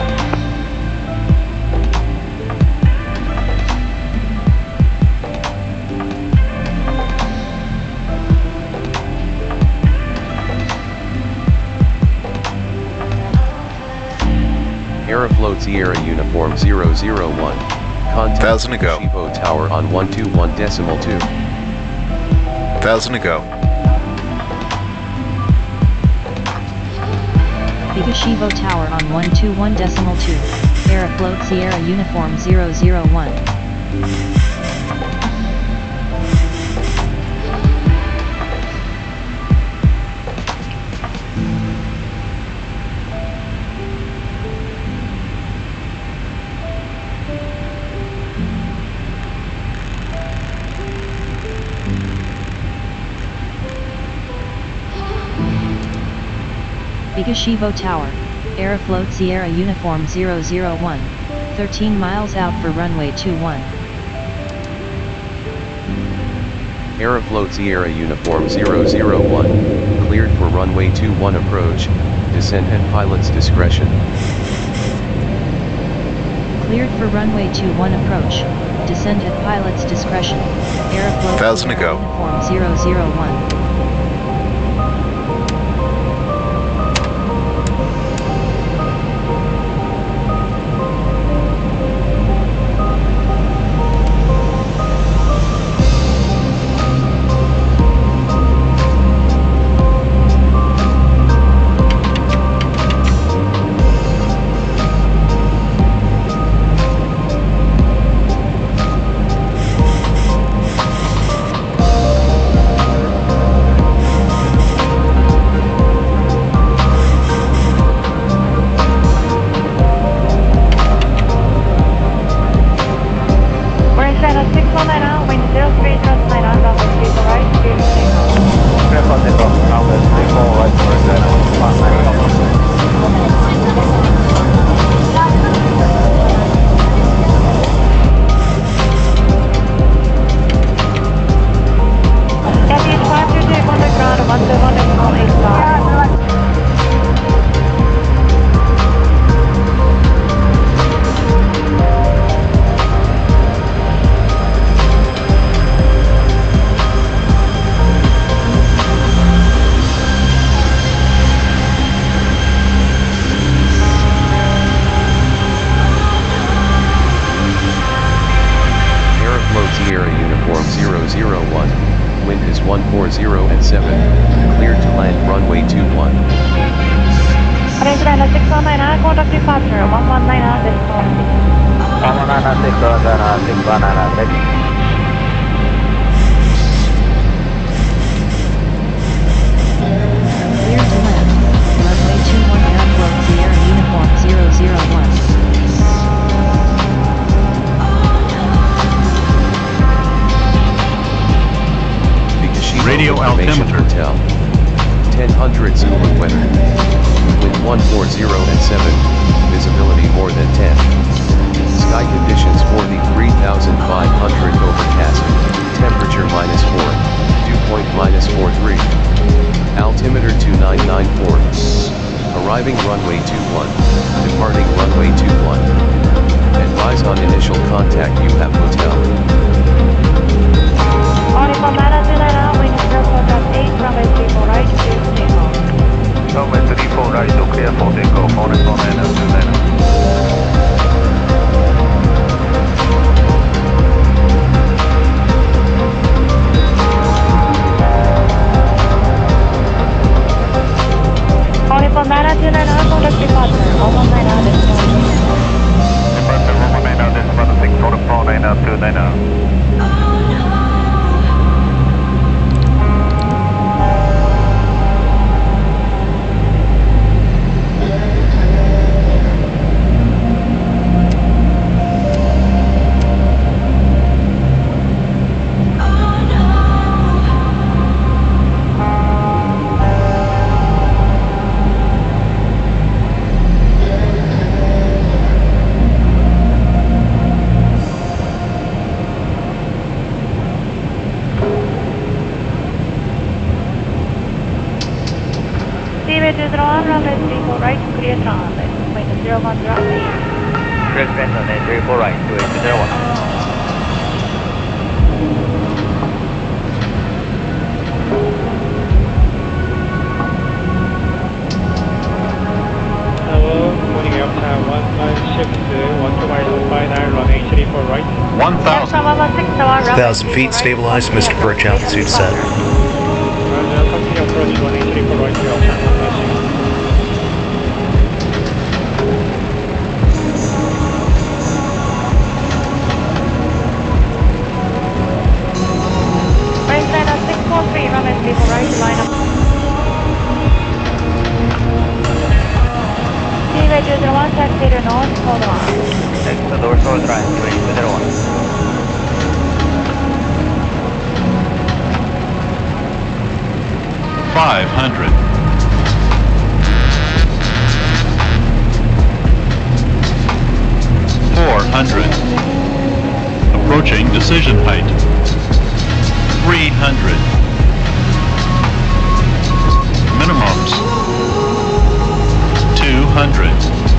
Aeroflot Sierra Uniform 001. Contact 1,000 to go. Chivo Tower on 121.2. 1,000 to go. Bigashivo Tower on 121.2. Aeroflot Sierra Uniform 001. Bigashivo Tower, Aeroflot Sierra Uniform 001, 13 miles out for runway 21. Aeroflot Sierra Uniform 001, cleared for runway 21 approach, descent at pilot's discretion. Cleared for runway 21 approach. Descent at pilot's discretion. Airflow 1,000 to go. Uniform 001. Radio altimeter. Hotel. 1000 Zulu weather. Wind 140 at 7. Visibility more than 10. Sky conditions 43,500 overcast. Temperature -4. Dew point -43. Altimeter 2994. Arriving runway 21. Departing runway 21. Advise on initial contact. You have hotel. Runway 34 right, clear for takeoff. Runway 34 right, so clear for takeoff. On and on and up to then. Uniform 929, contact departure. 119 this morning. Departure 119 this morning, 6 for the 490 290. Runway 34 right, clear transit. Wind 01 runway. Chris Benson, 34 right, 2801. Hello, morning Airtown 156, runway 34 right. 1,000 feet, stabilized, Mr. Birch, altitude set. Continue approach 134 right, Airtown 156. Runway 34 right, line up. Seaway 201, taxi to north, hold on. Next to door south right, Seaway 201. 500. 400. Approaching decision height. 300. Minimums. 500.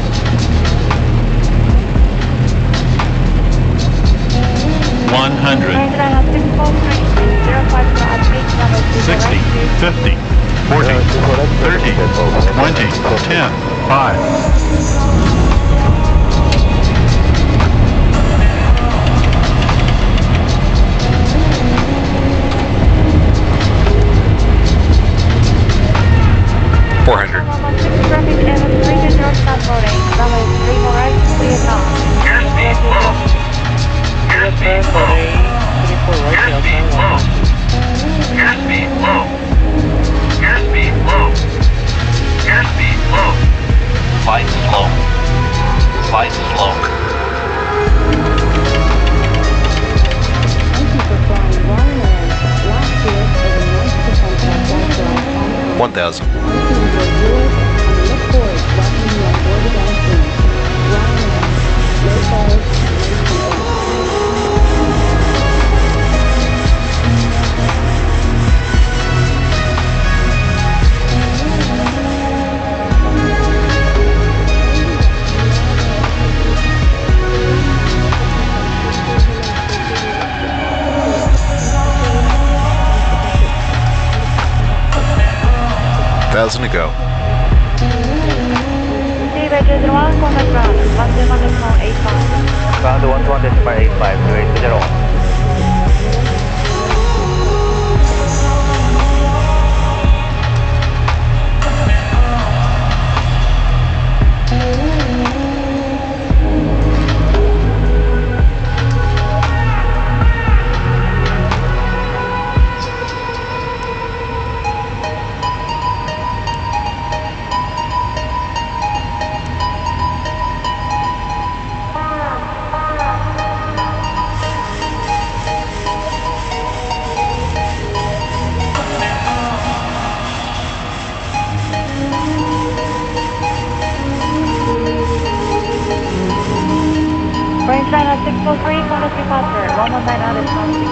One hundred. 60, 50, 40, 30, 20, 10, 5. Airspeed low. Airspeed low. Airspeed low. Airspeed low. Airspeed low. Airspeed low. Flight slow. Flight slow. 1,000. Thousand to go. Ground 11.85, 280. Rangeliner 643, Congress departure, 119 out of Congress.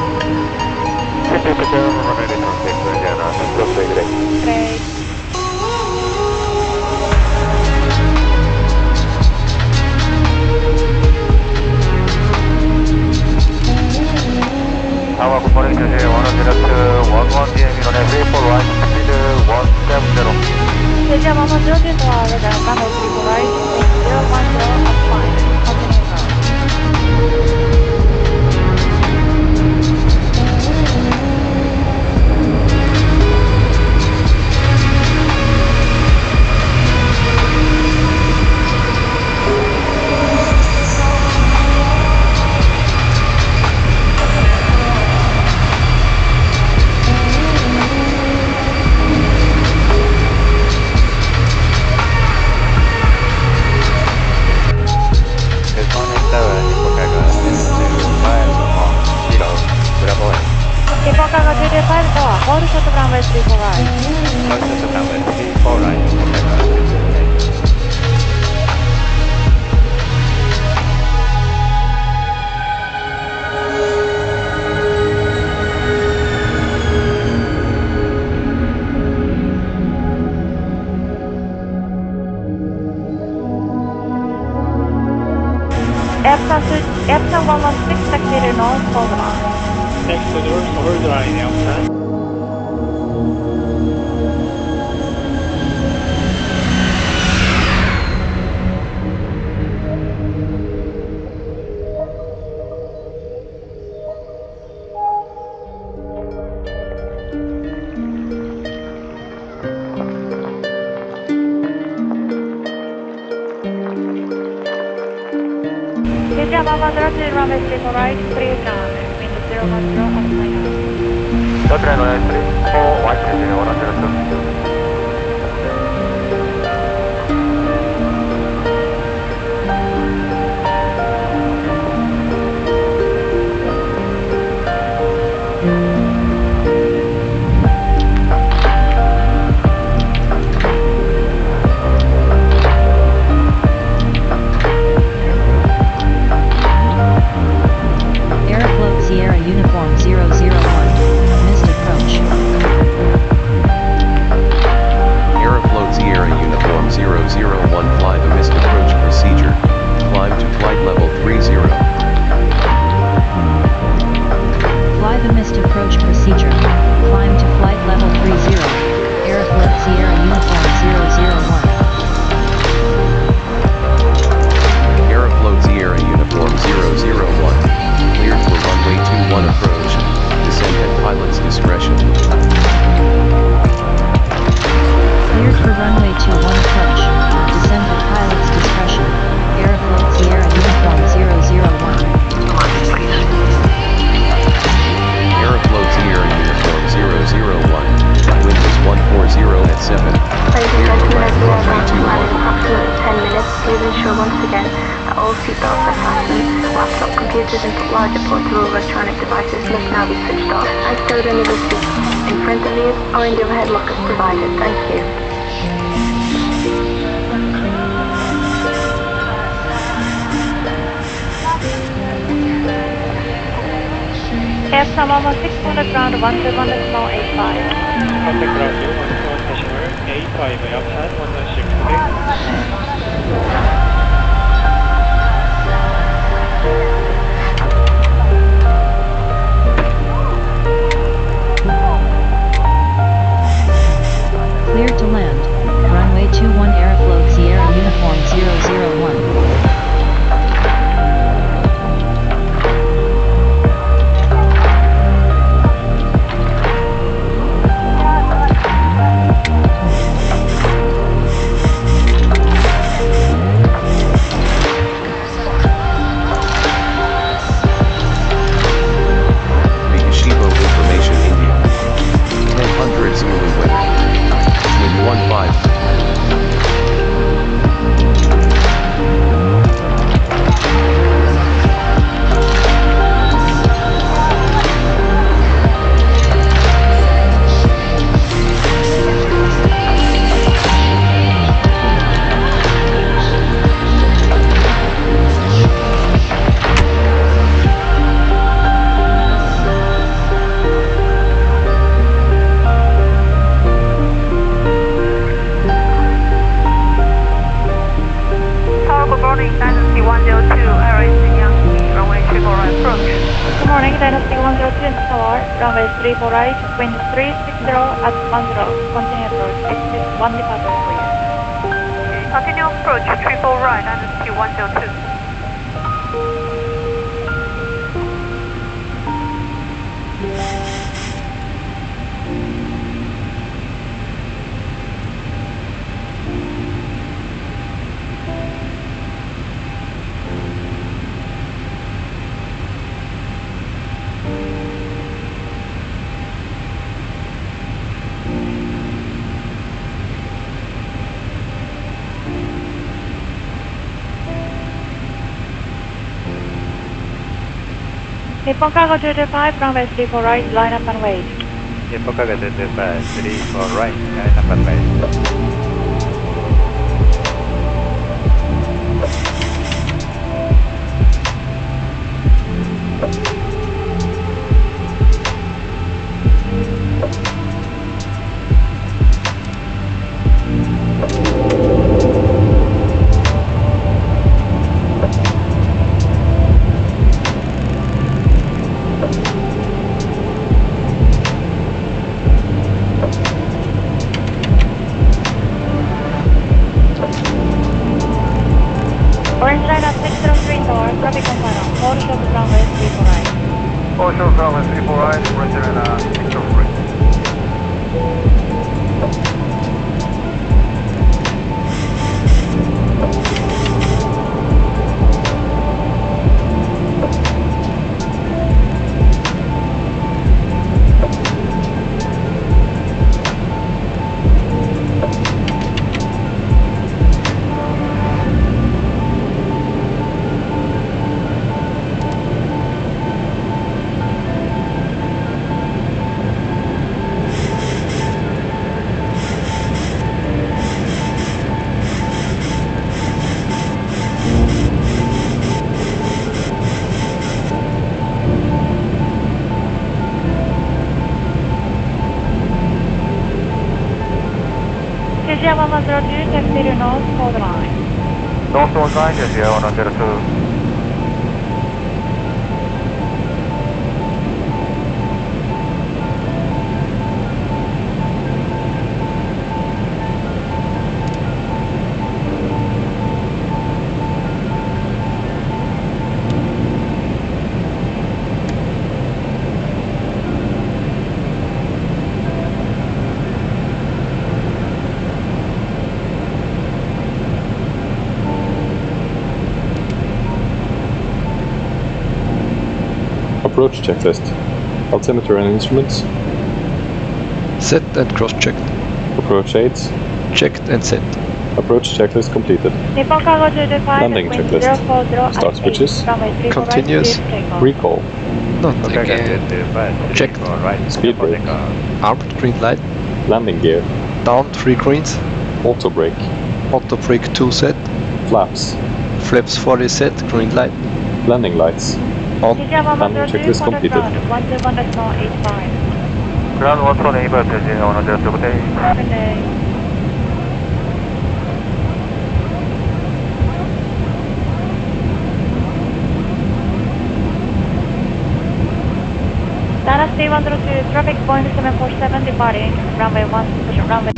627, Great. Tower, good morning, Jersey 102, 11 DM, on every 4 right, speed 170. Jersey 102, runway 34 right, wind 010, up 5, continue route. Chicago 225 Tower, hold short of runway 34 right. Hold short of runway 34 right, Chicago 228. Epson 116, taxi north, hold on. Next to doors, hold line outside. Jersey 102, runway 34 right, clear ground. 010 up 9. Dot runway 34, white Jersey 102. Uniform 001, missed approach. computers and larger portable electronic devices must now be switched off and stowed under the seat in front of you or in the overhead lockers provided. Thank you. Air from almost 600 ground 171.85. Contact ground 171.85 outside 196. Cleared to land. Runway 21 Aeroflot Sierra Uniform 001. Mikashibo Information India. 1000 Zulu Wind. Wind 15. Dynasty 102, Airways Yankee, runway 34 right approach. Good morning, Dynasty 102 in Tower, runway 34 right, wind 360 at 10, continue approach, exit 1 departure clear. Continue approach, 34 right, Dynasty 102. Nippon Cargo 225, runway 34 right, line up and wait. Nippon Cargo 225, 34 right, line up and wait. Orange line up 603 Tower, traffic on final. All shows runway 34 right. All shows runway 34 right, Orange line 603. CGR 102, taxi to North, hold the line. North 19, CGR 102. Approach checklist. Altimeter and instruments. Set and cross-checked. Approach aids. Checked and set. Approach checklist completed. Nippon Cargo 225, Landing wind checklist. 040 at Start 8, switches. runway 34 right, Continuous. clear for takeoff. Recall. Nothing. Checked. Speed brake. Armed green light. Landing gear. Down 3 greens. Auto brake. Auto brake 2 set. Flaps. Flaps 40 set. Green light. Landing lights. On. Landing checklist completed. Ground 121.85. Ground 128, Virgin 102 good day. Good day. Dynasty 102, traffic Boeing 747 departing, runway 1, runway.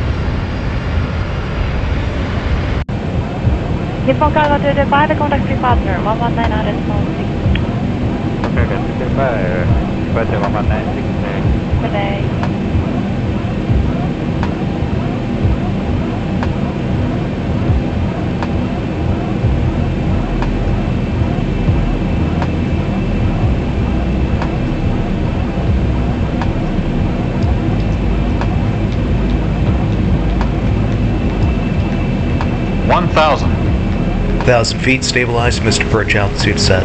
Nippon Cargo 225, contact departure 119.6. Okay, good. Departure 119.6. Good day. $1,000. 1,000 feet, stabilized, Mr. Perch, altitude set.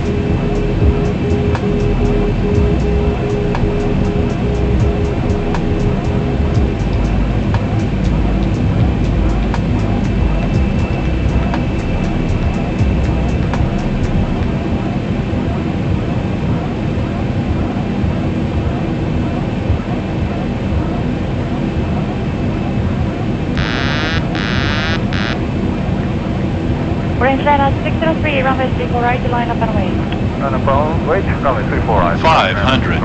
Orange Liner 603, runway 34 right, to line up and wait. Wait, runway 34 right. 500.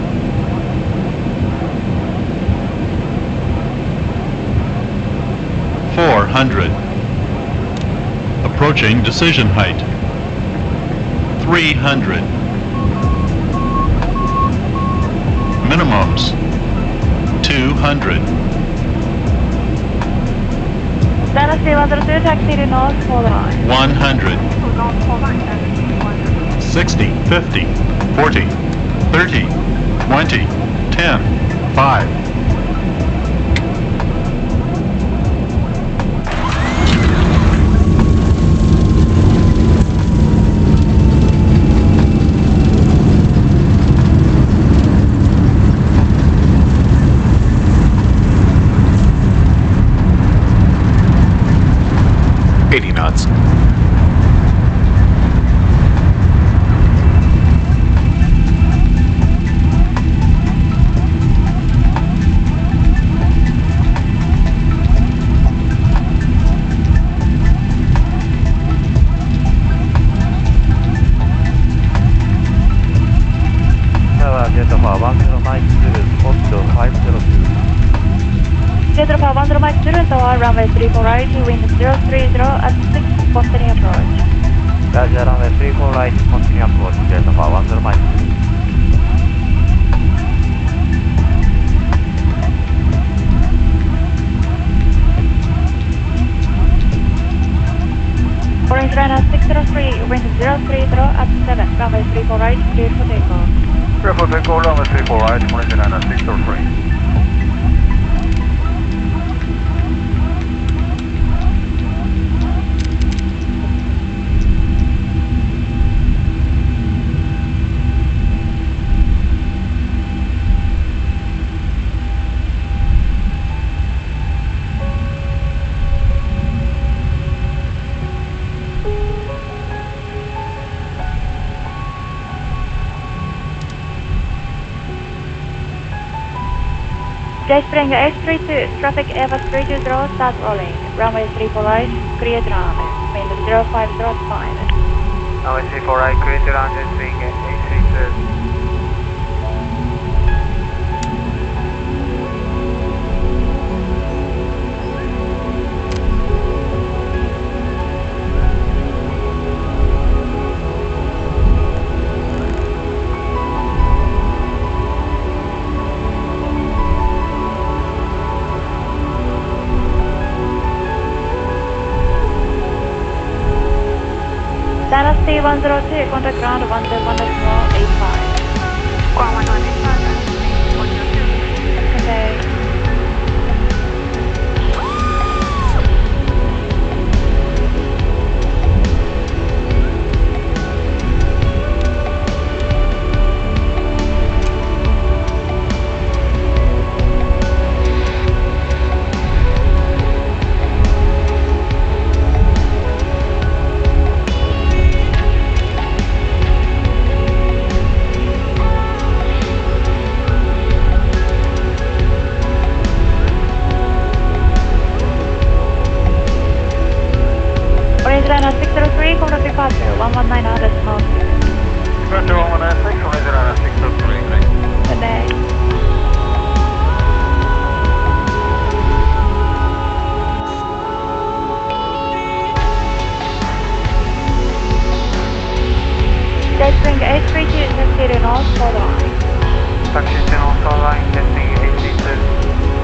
400. Approaching decision height. 300. Minimums. 200. Dynasty 102, taxi to north, hold on. 100. 60, 50, 40, 30, 20, 10, 5. Knots. Jet Alpha 10 Mike 0 tower, runway 34 right, wind 030 at 6, continue approach. Roger, runway 34 right, continue approach, Jet Alpha 10 Mike. Orange Liner 603, wind 030 at 7, runway 34 right, clear for takeoff. Clear for takeoff, runway 34 right, Orange Liner 603. J Springer X32, traffic Eva 320, start rolling. Runway 34 right, create runway. Wind 050 at 5. Runway 34 right, create runway, Springer X32. Dynasty 102, contact ground 101.85. Ground 101.85, 102. Okay. north, hold the line. Taxi to North Star Line, testing AC2.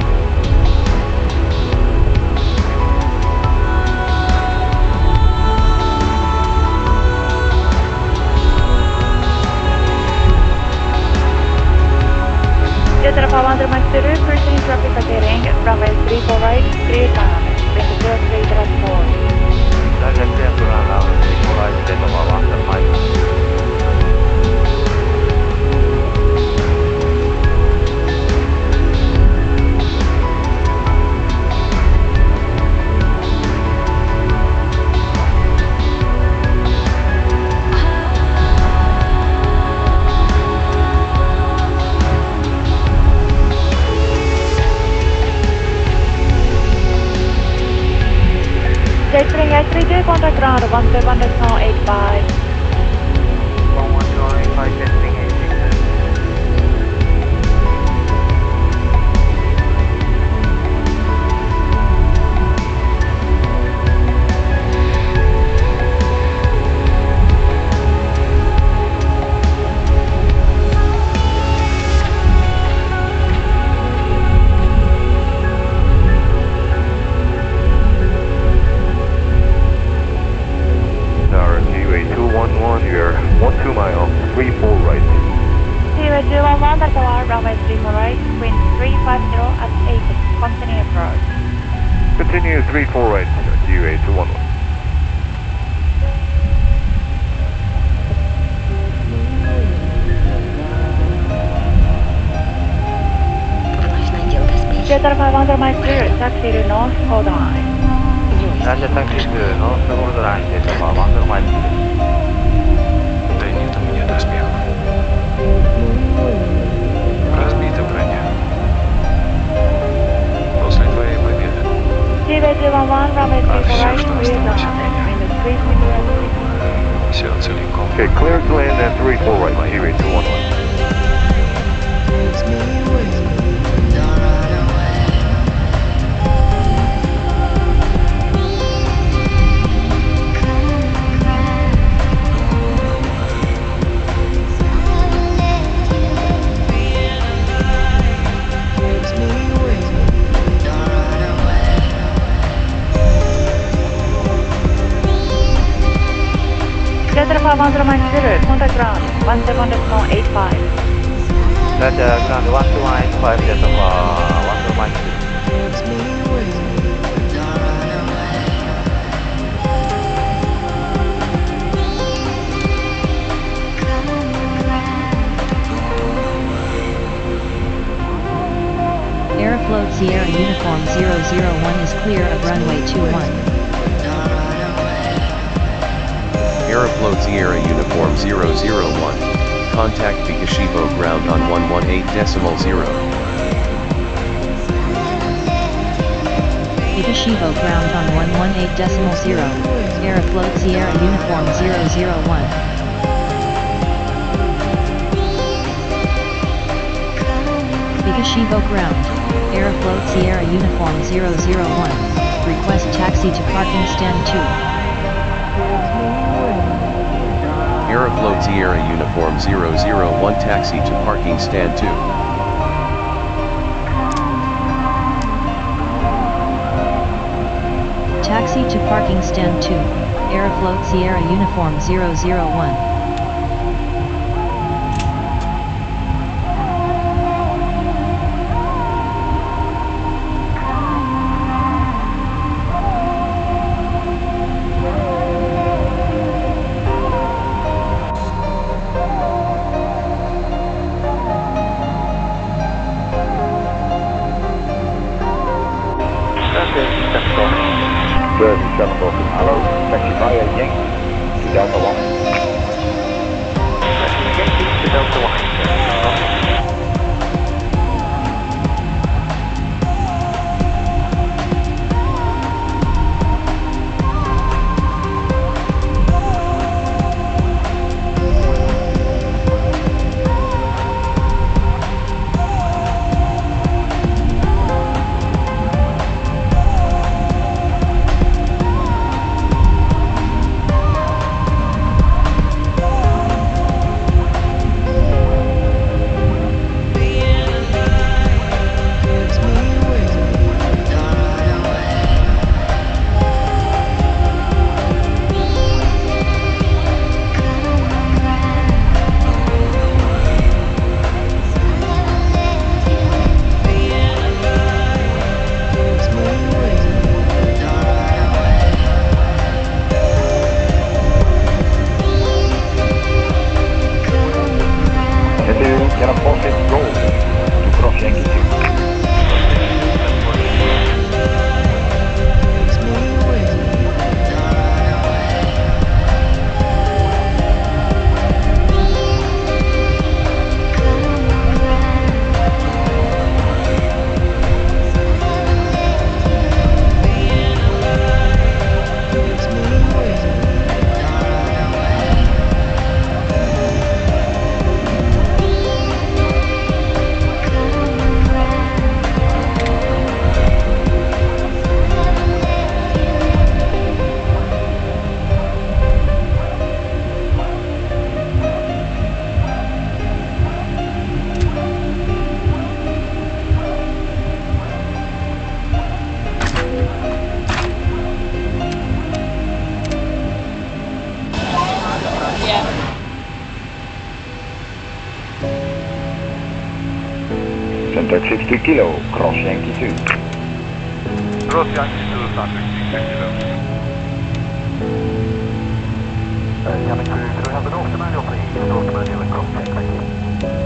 Jettar 500 Mike Zulu, cruising traffic appearing, runway 34 right, 38 miles, wind 03 at 4. Roger, clear to run out, 34 right, Jettar 500 Mike. Jetspring S32, contact ground 171.85. 11285, testing AC2. Tower Seaway 211, you're 12 mile, 34 right. Seaway 211, that's our runway 34 right, wind 350 at 80, continue approach. Continue 34 right, Seaway 211. Jettar 500 Mike Zulu, taxi to north, hold the line. Roger, taxi to North Hold Line, Jettar 500 Mike. Да нет у меня доспехов. Разбита броня. После твоей победы. Seaway 211, runway 34 right, clear ground, wind 350 at 60. Все целиком. Okay, clear to land at 34 right, Seaway 211. Jettar 500 Mike Zulu, contact ground 171.85. Roger, ground 1215, Jettar 500 Mike. Aeroflot Sierra Uniform 001 is clear of runway 21. Aeroflot Sierra Uniform 001. Contact Bikashibo ground on 118.0. Bikashibo ground on 118.0. Aeroflot Sierra Uniform 001. Bikashibo ground. Aeroflot Sierra Uniform 001. Request taxi to parking stand 2. Aeroflot Sierra Uniform 001 taxi to parking stand 2. Taxi to parking stand 2. Aeroflot Sierra Uniform 001. Good, 7 Broken Arrow, taxi via Yankee to Delta 1. Taxi Yankee to Delta 1. Get a positive goal to cross Yankee 2. Center 60 kilo, cross Yankee 2. Cross Yankee 2, Center 60 kilo. Cabin crew, could we have an auto manual please? Auto manual and cross check, thank you.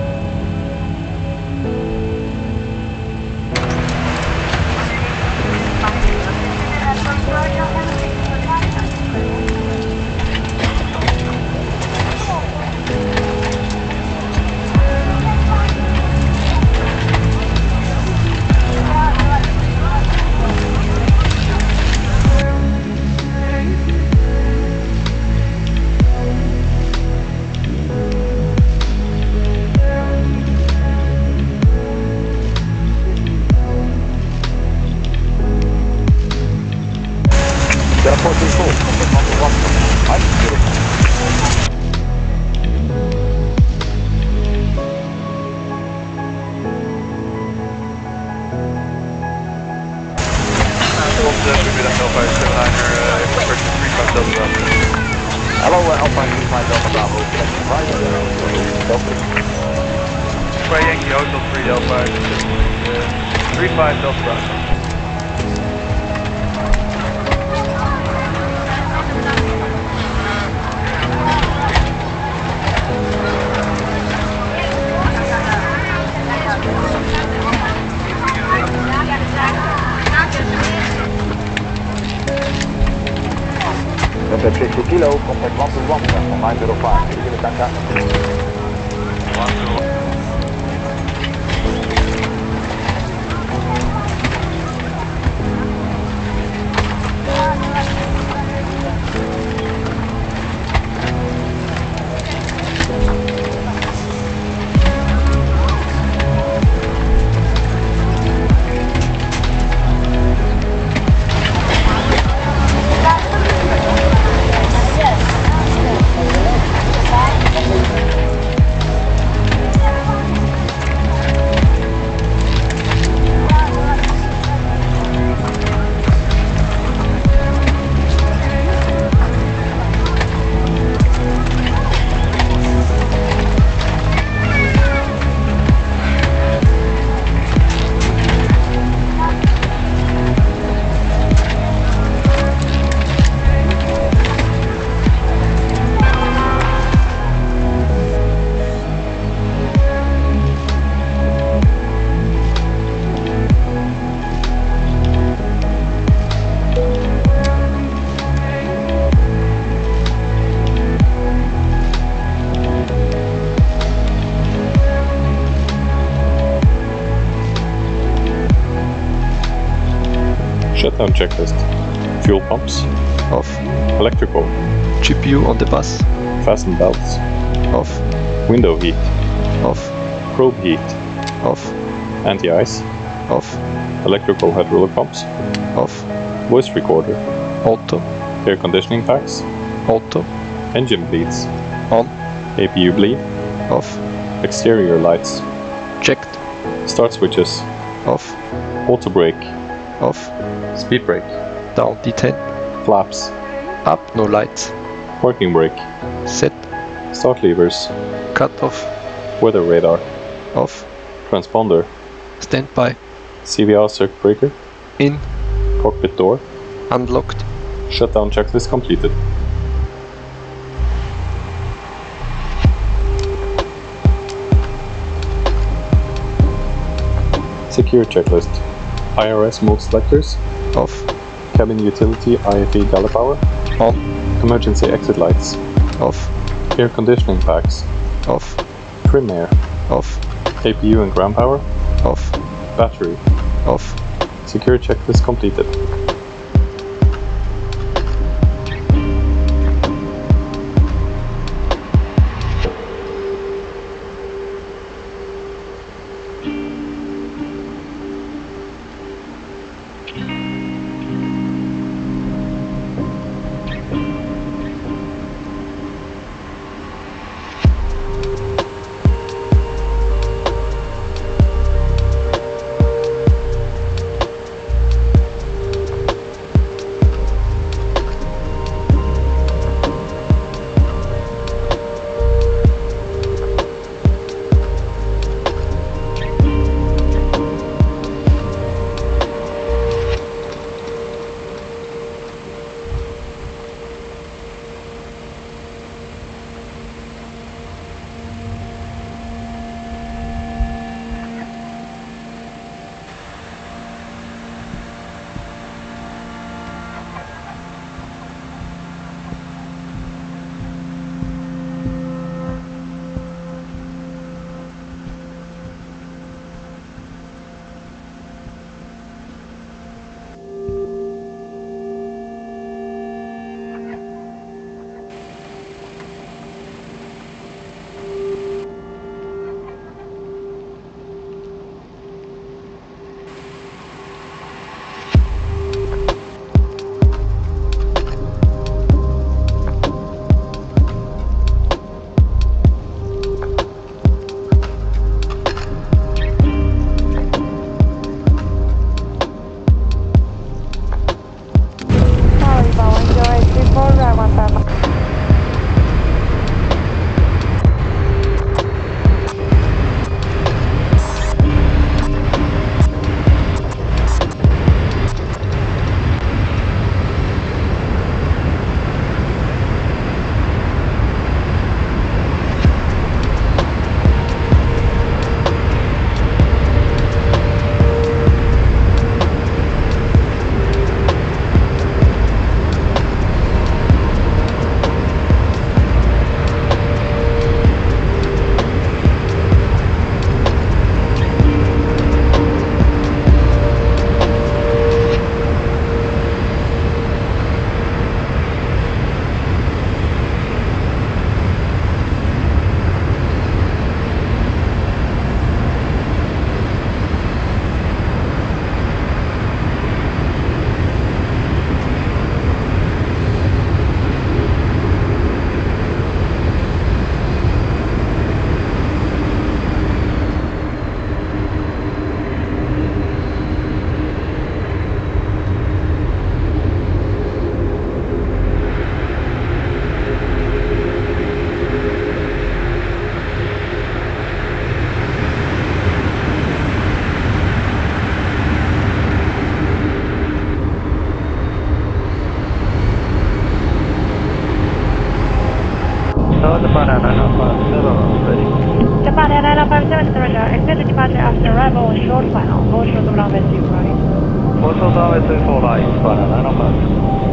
Hello, Alpine 25 Delta Bravo. Square Yankee Hotel 3 Delta 35 Delta Bravo. Center 60 kilo, contact 121 from 905. Can you give it back up? 121. Shutdown checklist. Fuel pumps. Off. Electrical. GPU on the bus. Fasten belts. Off. Window heat. Off. Probe heat. Off. Anti-ice. Off. Electrical hydraulic pumps. Off. Voice recorder. Auto. Air conditioning packs. Auto. Engine bleeds. On. APU bleed. Off. Exterior lights. Checked. Start switches. Off. Auto brake. Off. Speed brake. Down D10. Flaps. Up, no lights. Parking brake. Set. Start levers. Cut off. Weather radar. Off. Transponder. Stand by. CVR circuit breaker. In. Cockpit door. Unlocked. Shutdown checklist completed. Secure checklist. IRS move selectors. Off. Cabin utility IFE galley power. On. Emergency exit lights. Off. Air conditioning packs. Off. Trim air. Off. APU and ground power. Off. Battery. Off. Secure checklist completed. Japan Airlines 57 Roger. Expect departure after arrival on short final. Go short of runway 3 right. Go short runway 34 right, Japan Airlines.